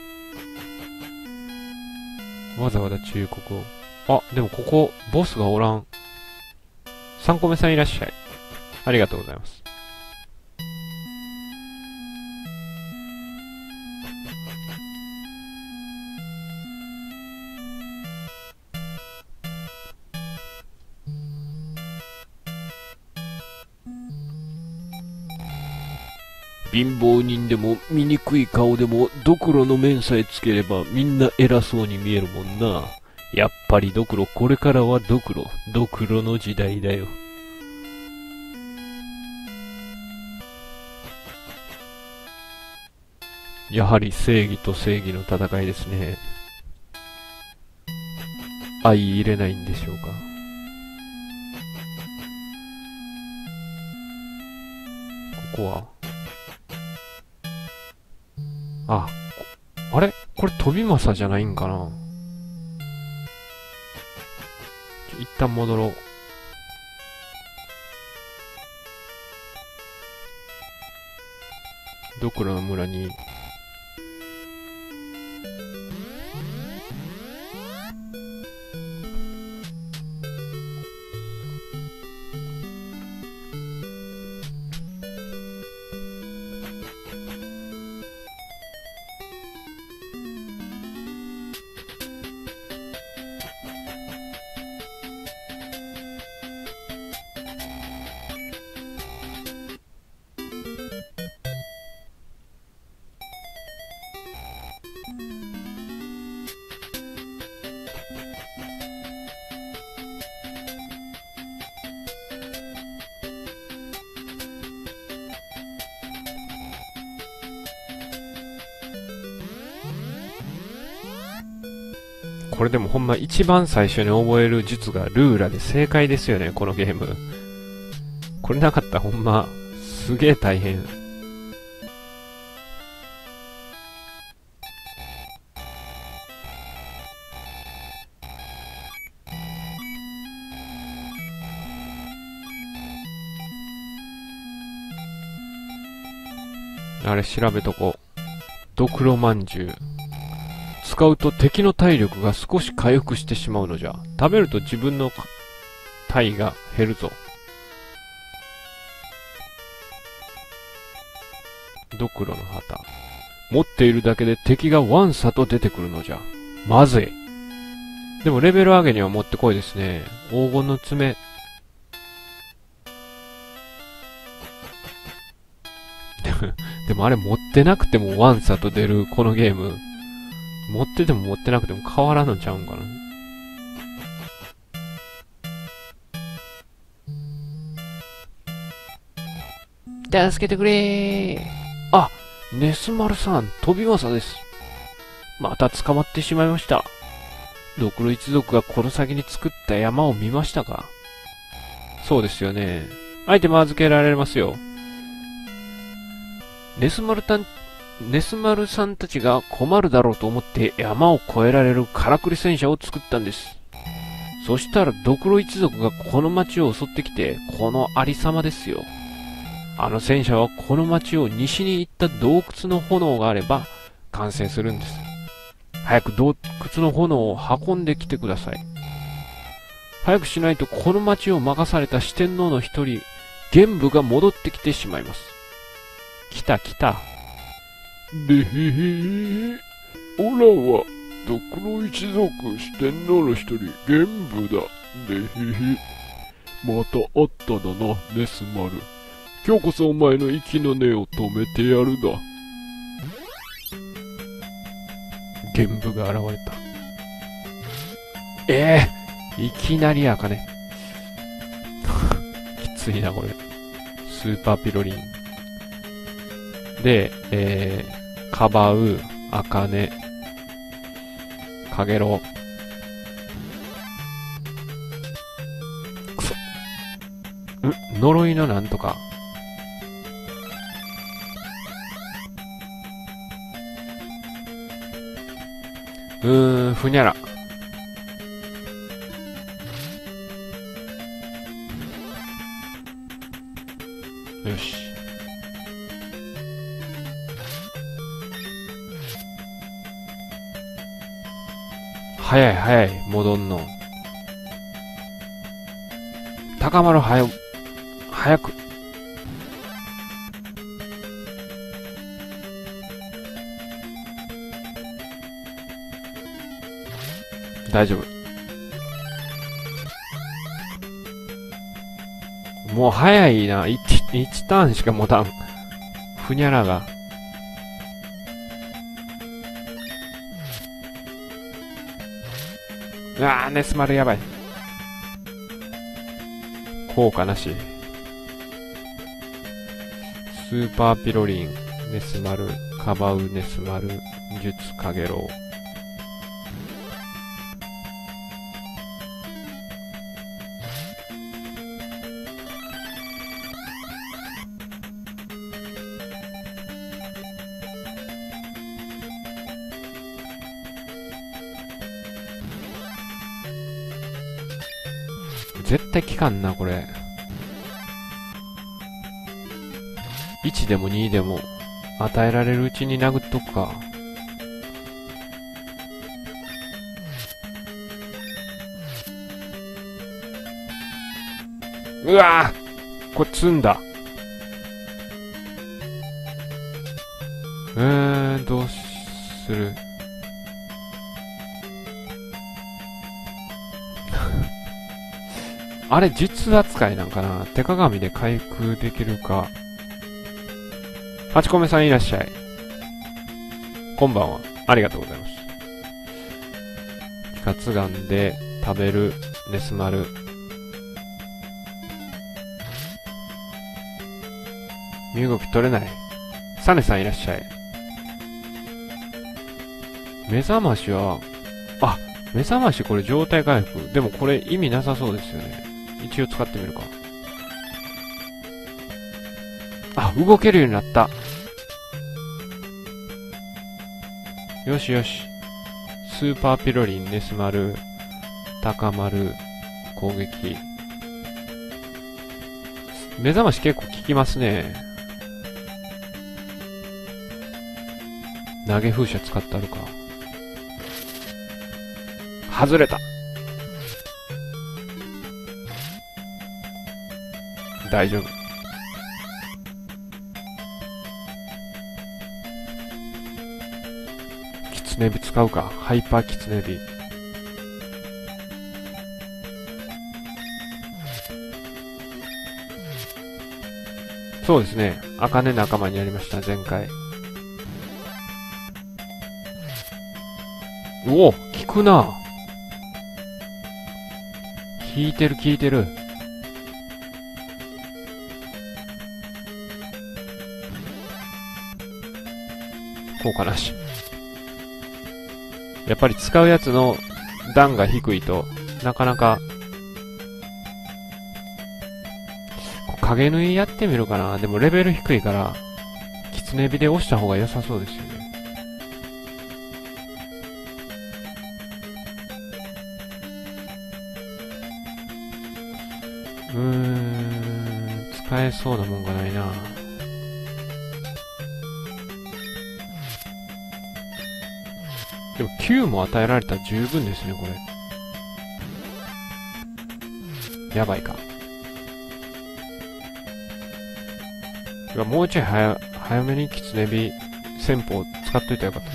わざわざ忠告を。あ、でもここ、ボスがおらん。さんこめさんいらっしゃい。ありがとうございます。貧乏人でも醜い顔でもドクロの面さえつければみんな偉そうに見えるもんな。やっぱりドクロ、これからはドクロ、ドクロの時代だよ。やはり正義と正義の戦いですね。相入れないんでしょうか。ここはあ、あれこれ飛び正じゃないんかな。一旦戻ろう。ドクロの村に。これでもほんま一番最初に覚える術がルーラで正解ですよね、このゲーム。これなかったらほんま、すげえ大変。あれ調べとこう。ドクロまんじゅう。使うと敵の体力が少し回復してしまうのじゃ。食べると自分の体が減るぞ。ドクロの旗。持っているだけで敵がワンサと出てくるのじゃ。まずい。でもレベル上げにはもってこいですね。黄金の爪。でもあれ持ってなくてもワンサと出るこのゲーム。持ってても持ってなくても変わらんのちゃうんかな。助けてくれー。あ、ネスマルさん、飛び技です。また捕まってしまいました。ドクロ一族がこの先に作った山を見ましたか？そうですよね。アイテム預けられますよ。ネスマルタン、ネスマルさんたちが困るだろうと思って山を越えられるからくり戦車を作ったんです。そしたらドクロ一族がこの町を襲ってきて、このありさまですよ。あの戦車はこの町を西に行った洞窟の炎があれば完成するんです。早く洞窟の炎を運んできてください。早くしないとこの町を任された四天王の一人、玄武が戻ってきてしまいます。来た来た。 でへへへ。オラは、ドクロ一族四天王の一人、玄武だ。でへへ。また会っただな、ネスマル。今日こそお前の息の根を止めてやるだ。 玄武が現れた。ええー、いきなりやかね。きついな、これ。スーパーピロリン。で、えー、カバウ、アカネ、カゲロ。くそ。ん呪いのなんとか。 うーん、ふにゃら。よし。早い早い、戻んの。高丸早、早く。大丈夫。もう早いな。いち、いちターンしか持たん。ふにゃらが。うわー、ネスマルやばい。効果なし。スーパーピロリン、ネスマル、カバウネスマル、術カゲロウ。絶対効かんな、これ。いちでもにでも、与えられるうちに殴っとくか。うわぁ、これ積んだ。えー、どうする。あれ、術扱いなんかな。手鏡で回復できるか。はちこめさんいらっしゃい。こんばんは。ありがとうございます。気活眼で食べるネスマル。身動き取れない。サネさんいらっしゃい。目覚ましは、あ、目覚ましこれ状態回復。でもこれ意味なさそうですよね。一応使ってみるか。あ、動けるようになった。よしよし。スーパーピロリン、ネスマル、高丸、攻撃。目覚まし結構効きますね。投げ風車使ってあるか。外れた。大丈夫。キツネビ使うか。ハイパーキツネビ。そうですね。アカネ仲間にやりました、前回。おお、効くな。効いてる効いてる。効果なし。やっぱり使うやつの段が低いと、なかなか、影縫いやってみるかな。でもレベル低いから、キツネビで押した方が良さそうですよね。うーん、使えそうなもんがないな。でもきゅうも与えられたら十分ですね、これ。やばいか。いや、もうちょい早、早めにキツネビ戦法使っといたらよかったです。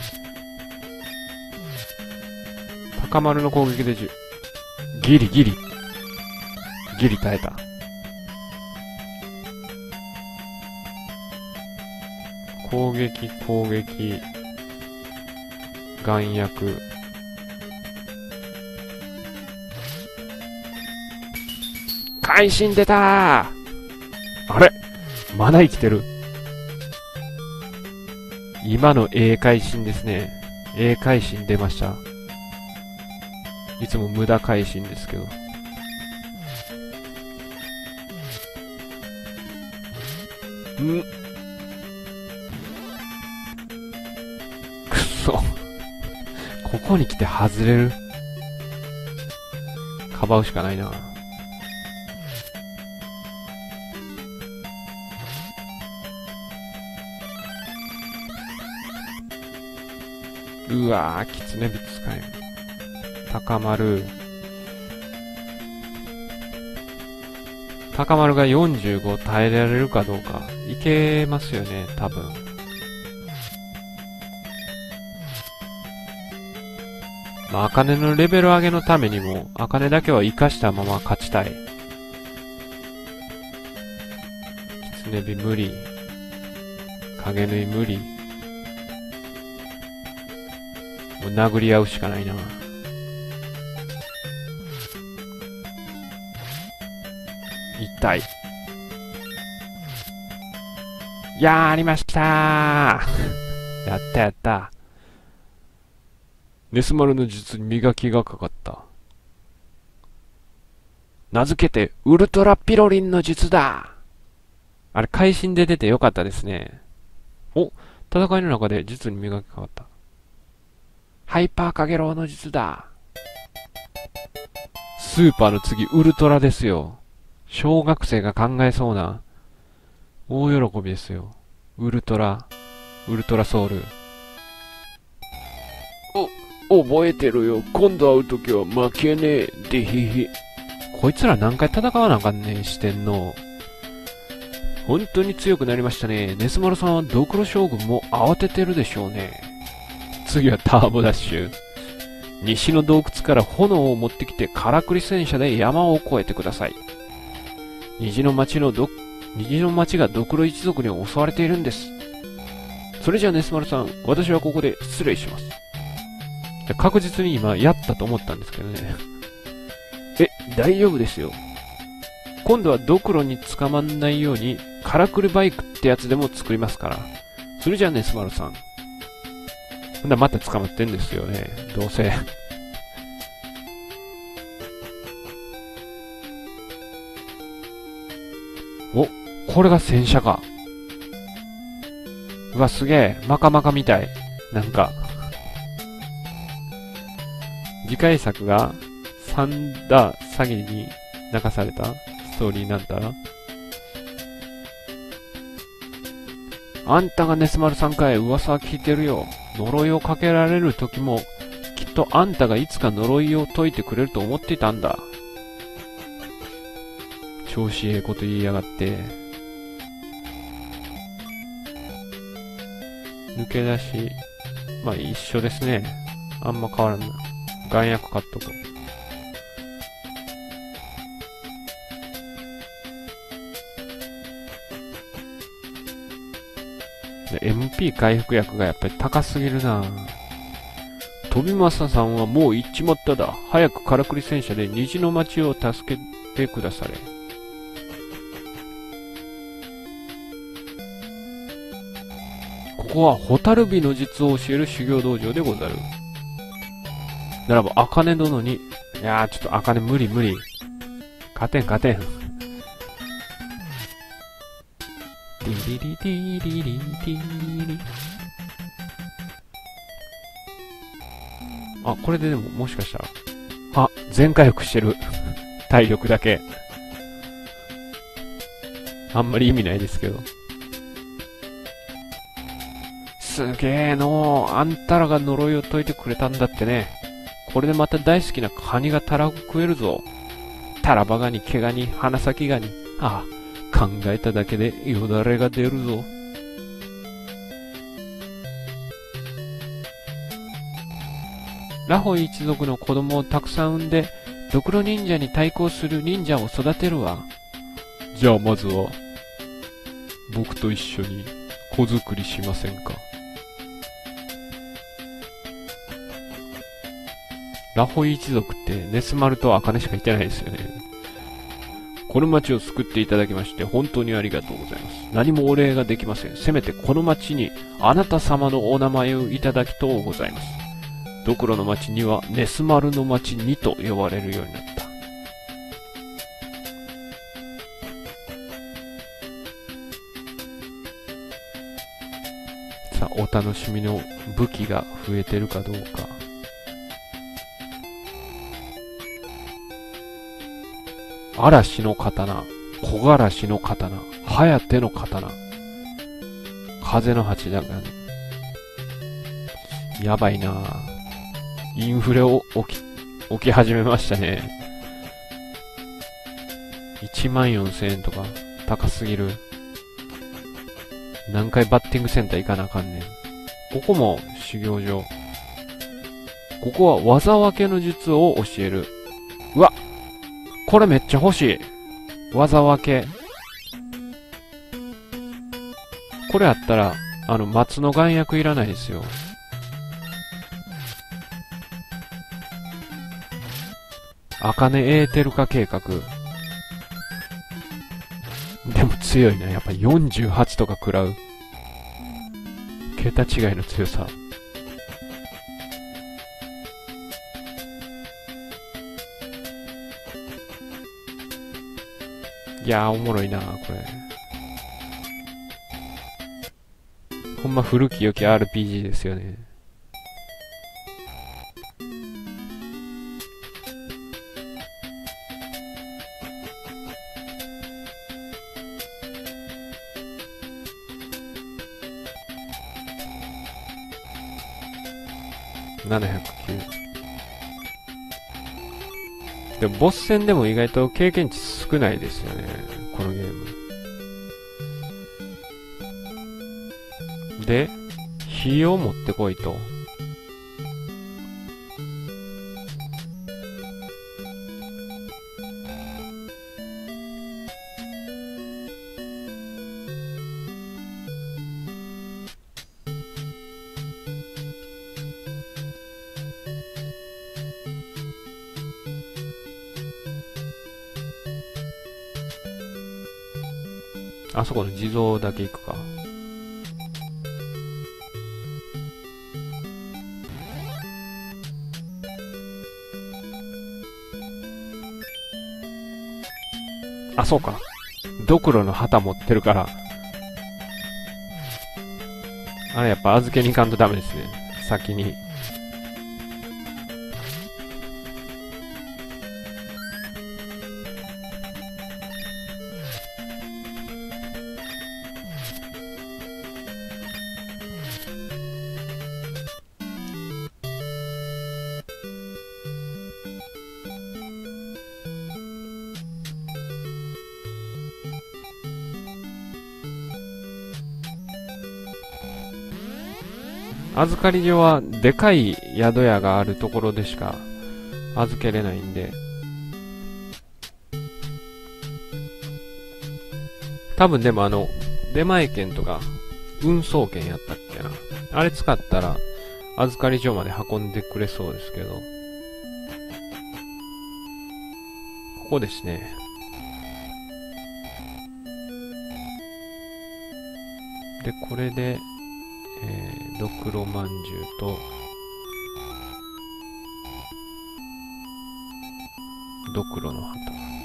高丸の攻撃でじゅう、ギリギリ。ギリ耐えた。攻撃、攻撃。眼薬。会心出たー。あれまだ生きてる。今の A 会心ですね。A 会心出ました。いつも無駄会心ですけど。んくそ。 ここに来て外れる。かばうしかないな。うわぁ、キツネビ使えん。高丸。高丸がよんじゅうご耐えられるかどうか。いけますよね、多分。まあ、アカネのレベル上げのためにも、アカネだけは生かしたまま勝ちたい。キツネビ無理。影縫い無理。もう殴り合うしかないな。痛い。やりましたーやったやった。ネスマルの術に磨きがかかった。名付けて、ウルトラピロリンの術だ。あれ、会心で出てよかったですね。お、戦いの中で術に磨きがかかった。ハイパーカゲロウの術だ。スーパーの次、ウルトラですよ。小学生が考えそうな、大喜びですよ。ウルトラ、ウルトラソウル。 お、覚えてるよ。今度会うときは負けねえ。でへへ。 こいつら何回戦わなあかんねん、四天王。本当に強くなりましたね。ネスマルさんはドクロ将軍も慌ててるでしょうね。次はターボダッシュ。西の洞窟から炎を持ってきてからくり戦車で山を越えてください。虹の町のど、虹の町がドクロ一族に襲われているんです。それじゃあネスマルさん、私はここで失礼します。確実に今やったと思ったんですけどね。え、大丈夫ですよ。今度はドクロに捕まんないように、からくりバイクってやつでも作りますから。それじゃあネスマルさん。ほんだまた捕まってんですよね。どうせ。お、これが戦車か。うわ、すげえ。マカマカみたい。なんか。次回作が、サンダー詐欺に泣かされたストーリーなんたら。あんたがネスマルさんかい。噂は聞いてるよ。呪いをかけられる時も、きっとあんたがいつか呪いを解いてくれると思っていたんだ。調子ええこと言いやがって。抜け出し、まあ一緒ですね。あんま変わらない。眼薬買っとく。で エムピー 回復薬がやっぱり高すぎるな。飛正さんはもう行っちまっただ。早くからくり戦車で虹の町を助けてくだされ。ここはホタルビの術を教える修行道場でござる。ならば、アカネ殿に、いやー、ちょっとアカネ無理無理。勝てん勝てん。ディリリディリリディリ。あ、これででも、もしかしたら。あ、全回復してる。体力だけ。あんまり意味ないですけど。すげえのー。あんたらが呪いを解いてくれたんだってね。これでまた大好きなカニがたらふく食えるぞ。タラバガニ、毛ガニ、花咲ガニ。ああ、考えただけでよだれが出るぞ。ラホイ一族の子供をたくさん産んで、ドクロ忍者に対抗する忍者を育てるわ。じゃあまずは、僕と一緒に子作りしませんか。ラホイ一族ってネスマルとアカネしかいてないですよね。この町を救っていただきまして本当にありがとうございます。何もお礼ができません。せめてこの町にあなた様のお名前をいただきとうございます。ドクロの町にはネスマルの町にと呼ばれるようになった。さあ、お楽しみの武器が増えてるかどうか。 嵐の刀、木枯らしの刀、颯の刀、風の八だから、ね、やばいなぁ。インフレを起き、起き始めましたね。いちまんよんせんえんとか、高すぎる。何回バッティングセンター行かなあかんねん。ここも修行場。ここは技分けの術を教える。うわ、これめっちゃ欲しい。技分け。これあったら、あの、松の眼薬いらないですよ。茜エーテル化計画。でも強いな。やっぱよんじゅうはちとか食らう。桁違いの強さ。いやー、おもろいなこれ。ほんま古き良き アールピージー ですよね。ななひゃくきゅう。でもボス戦でも意外と経験値少ないですよね、このゲーム。で、火を持ってこいと。あそこの地蔵だけ行くか。あ、そうか。ドクロの旗持ってるから。あれやっぱ預けに行かんとダメですね。先に。預かり所はでかい宿屋があるところでしか預けれないんで、多分でもあの出前券とか運送券やったっけな、あれ使ったら預かり所まで運んでくれそうですけど、ここですね。でこれでえー、ドクロまんじゅうとドクロの旗。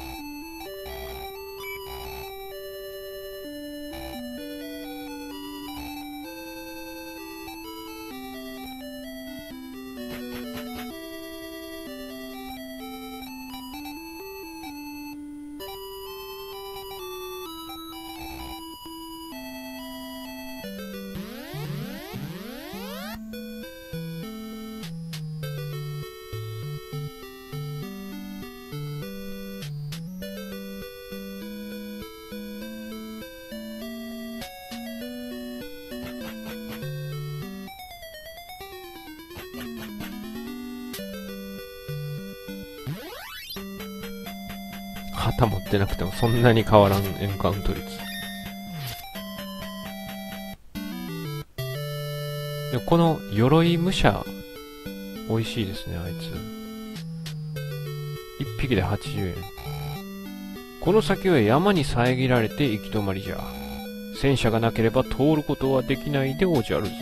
旗持ってなくてもそんなに変わらんエンカウント率。でこの鎧武者美味しいですね、あいつ。一匹ではちじゅうえん。この先は山に遮られて行き止まりじゃ。戦車がなければ通ることはできないでおじゃるぞ。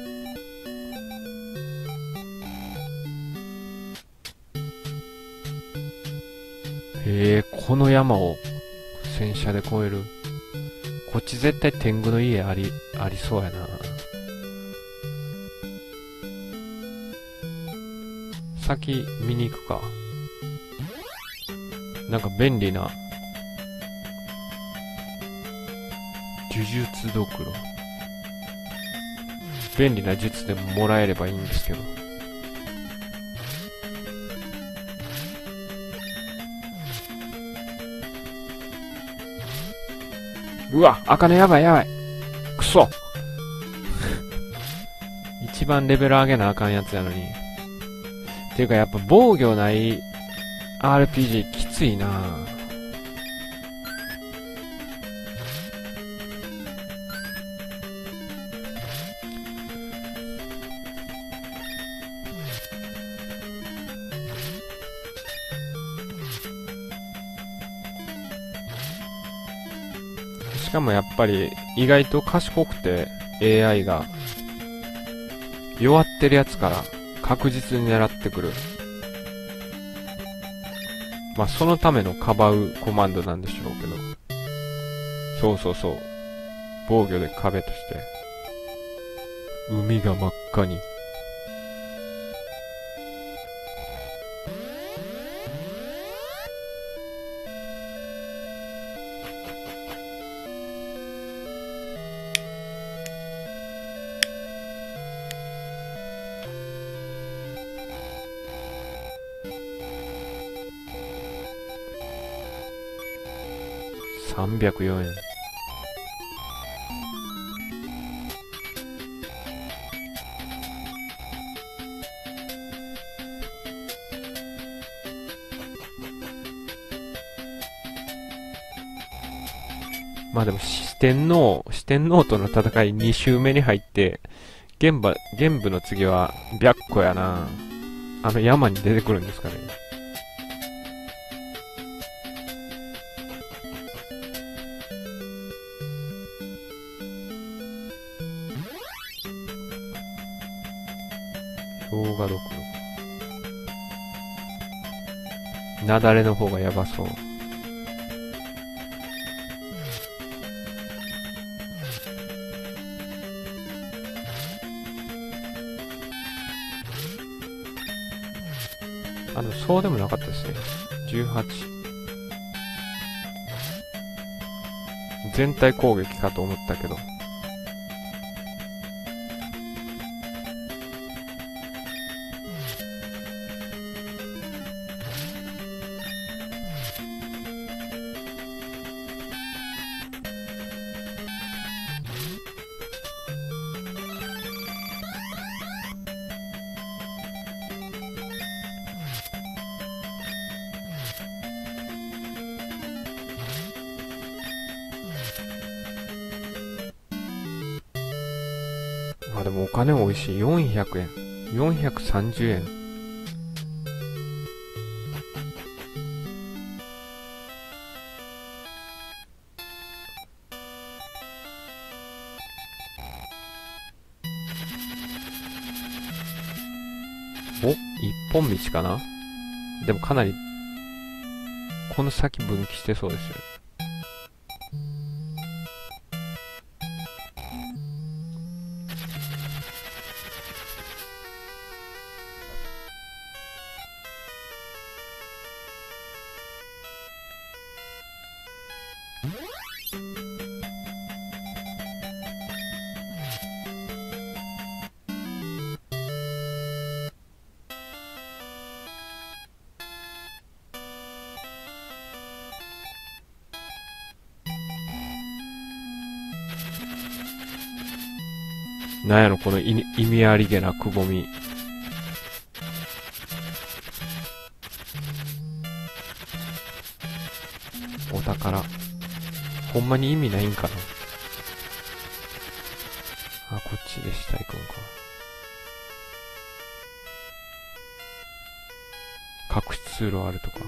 へえ、この山を戦車で越える。こっち絶対天狗の家あり、ありそうやな。先見に行くか。なんか便利な呪術ドクロ。便利な術でももらえればいいんですけど。うわ、茜やばいやばい。くそ一番レベル上げなあかんやつやのに。ていうかやっぱ防御ない アールピージー きついなぁ。しかもやっぱり意外と賢くて エーアイ が弱ってるやつから確実に狙ってくる。まあそのためのかばうコマンドなんでしょうけど。そうそうそう。防御で壁として。海が真っ赤に。さんびゃくよんえん。まあでも四天王、四天王との戦いに周目に入って、玄武、玄武の次は白虎やな。あの山に出てくるんですかね。氷河毒の。雪崩の方がやばそう。あの、そうでもなかったですね。じゅうはち。全体攻撃かと思ったけど。あ、でもお金も美味しい。よんひゃくえん。よんひゃくさんじゅうえん。お、一本道かな。でもかなり、この先分岐してそうですよ。なんやろ、この意味ありげなくぼみ。お宝。ほんまに意味ないんかな。あ、こっちで下行くんか。隠し通路あるとか。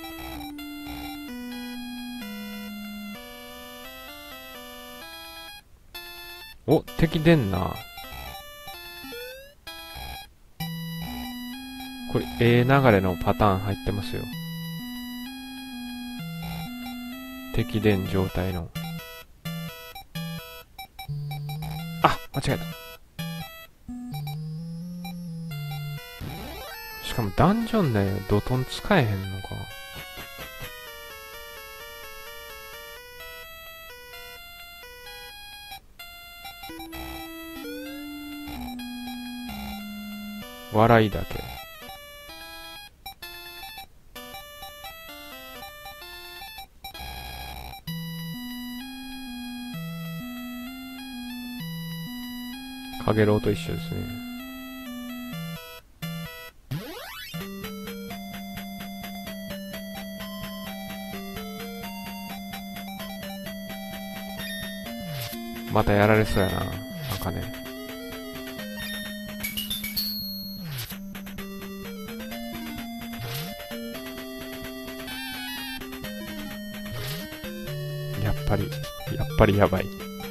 お、敵出んな。これ、ええ流れのパターン入ってますよ。敵出ん状態の。あ、間違えた。しかもダンジョンでドトン使えへんのか。 笑いだけ。かげろうと一緒ですね。またやられそうやな、あかね。やっぱり、やっぱりやばい。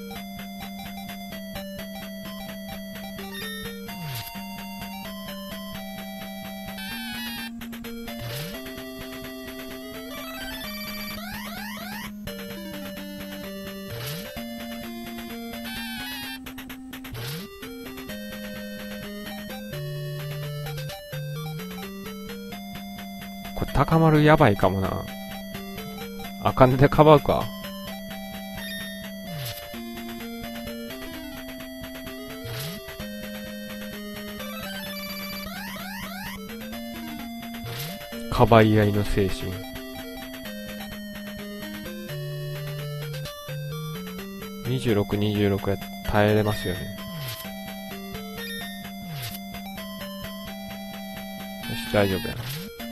これ高丸やばいかもな。あかねでかばうか。かばい合いの精神。にじゅうろく、にじゅうろくや耐えれますよね。よし、大丈夫やな。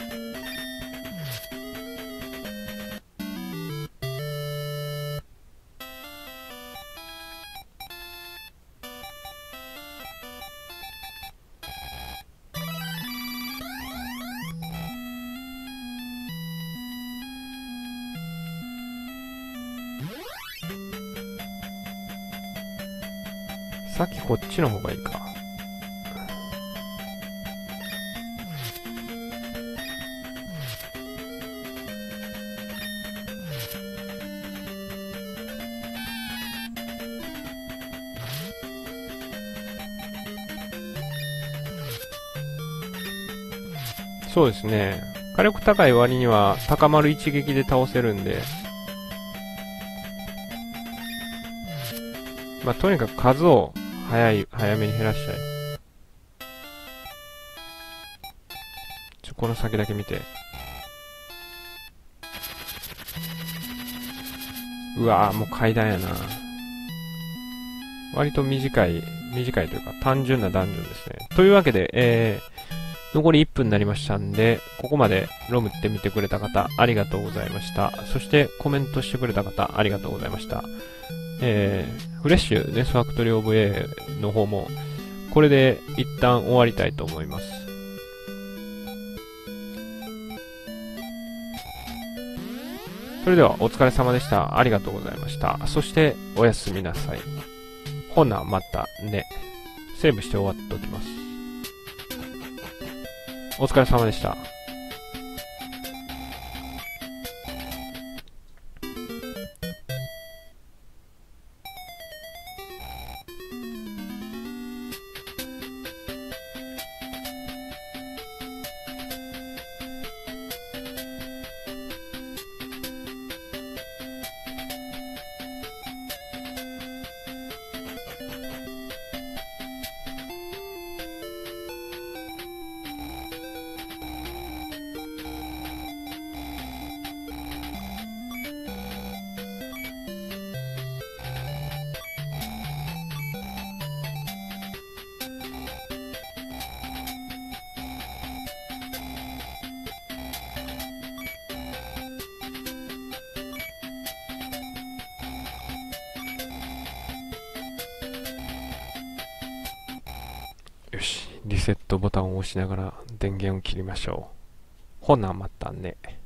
さっきこっちの方がいいか。そうですね。火力高い割には高丸一撃で倒せるんで、まあ、とにかく数を早い、早めに減らしたい。ちょ、この先だけ見て。うわぁ、もう階段やな。割と短い、短いというか単純なダンジョンですね。というわけで、えー、残りいっぷんになりましたんで、ここまでロムって見てくれた方、ありがとうございました。そしてコメントしてくれた方、ありがとうございました。えー、フレッシュネスファクトリーオブ A の方も、これで一旦終わりたいと思います。それではお疲れ様でした。ありがとうございました。そしておやすみなさい。ほなまたね。セーブして終わっておきます。お疲れ様でした。よし、リセットボタンを押しながら電源を切りましょう。ほなまたね。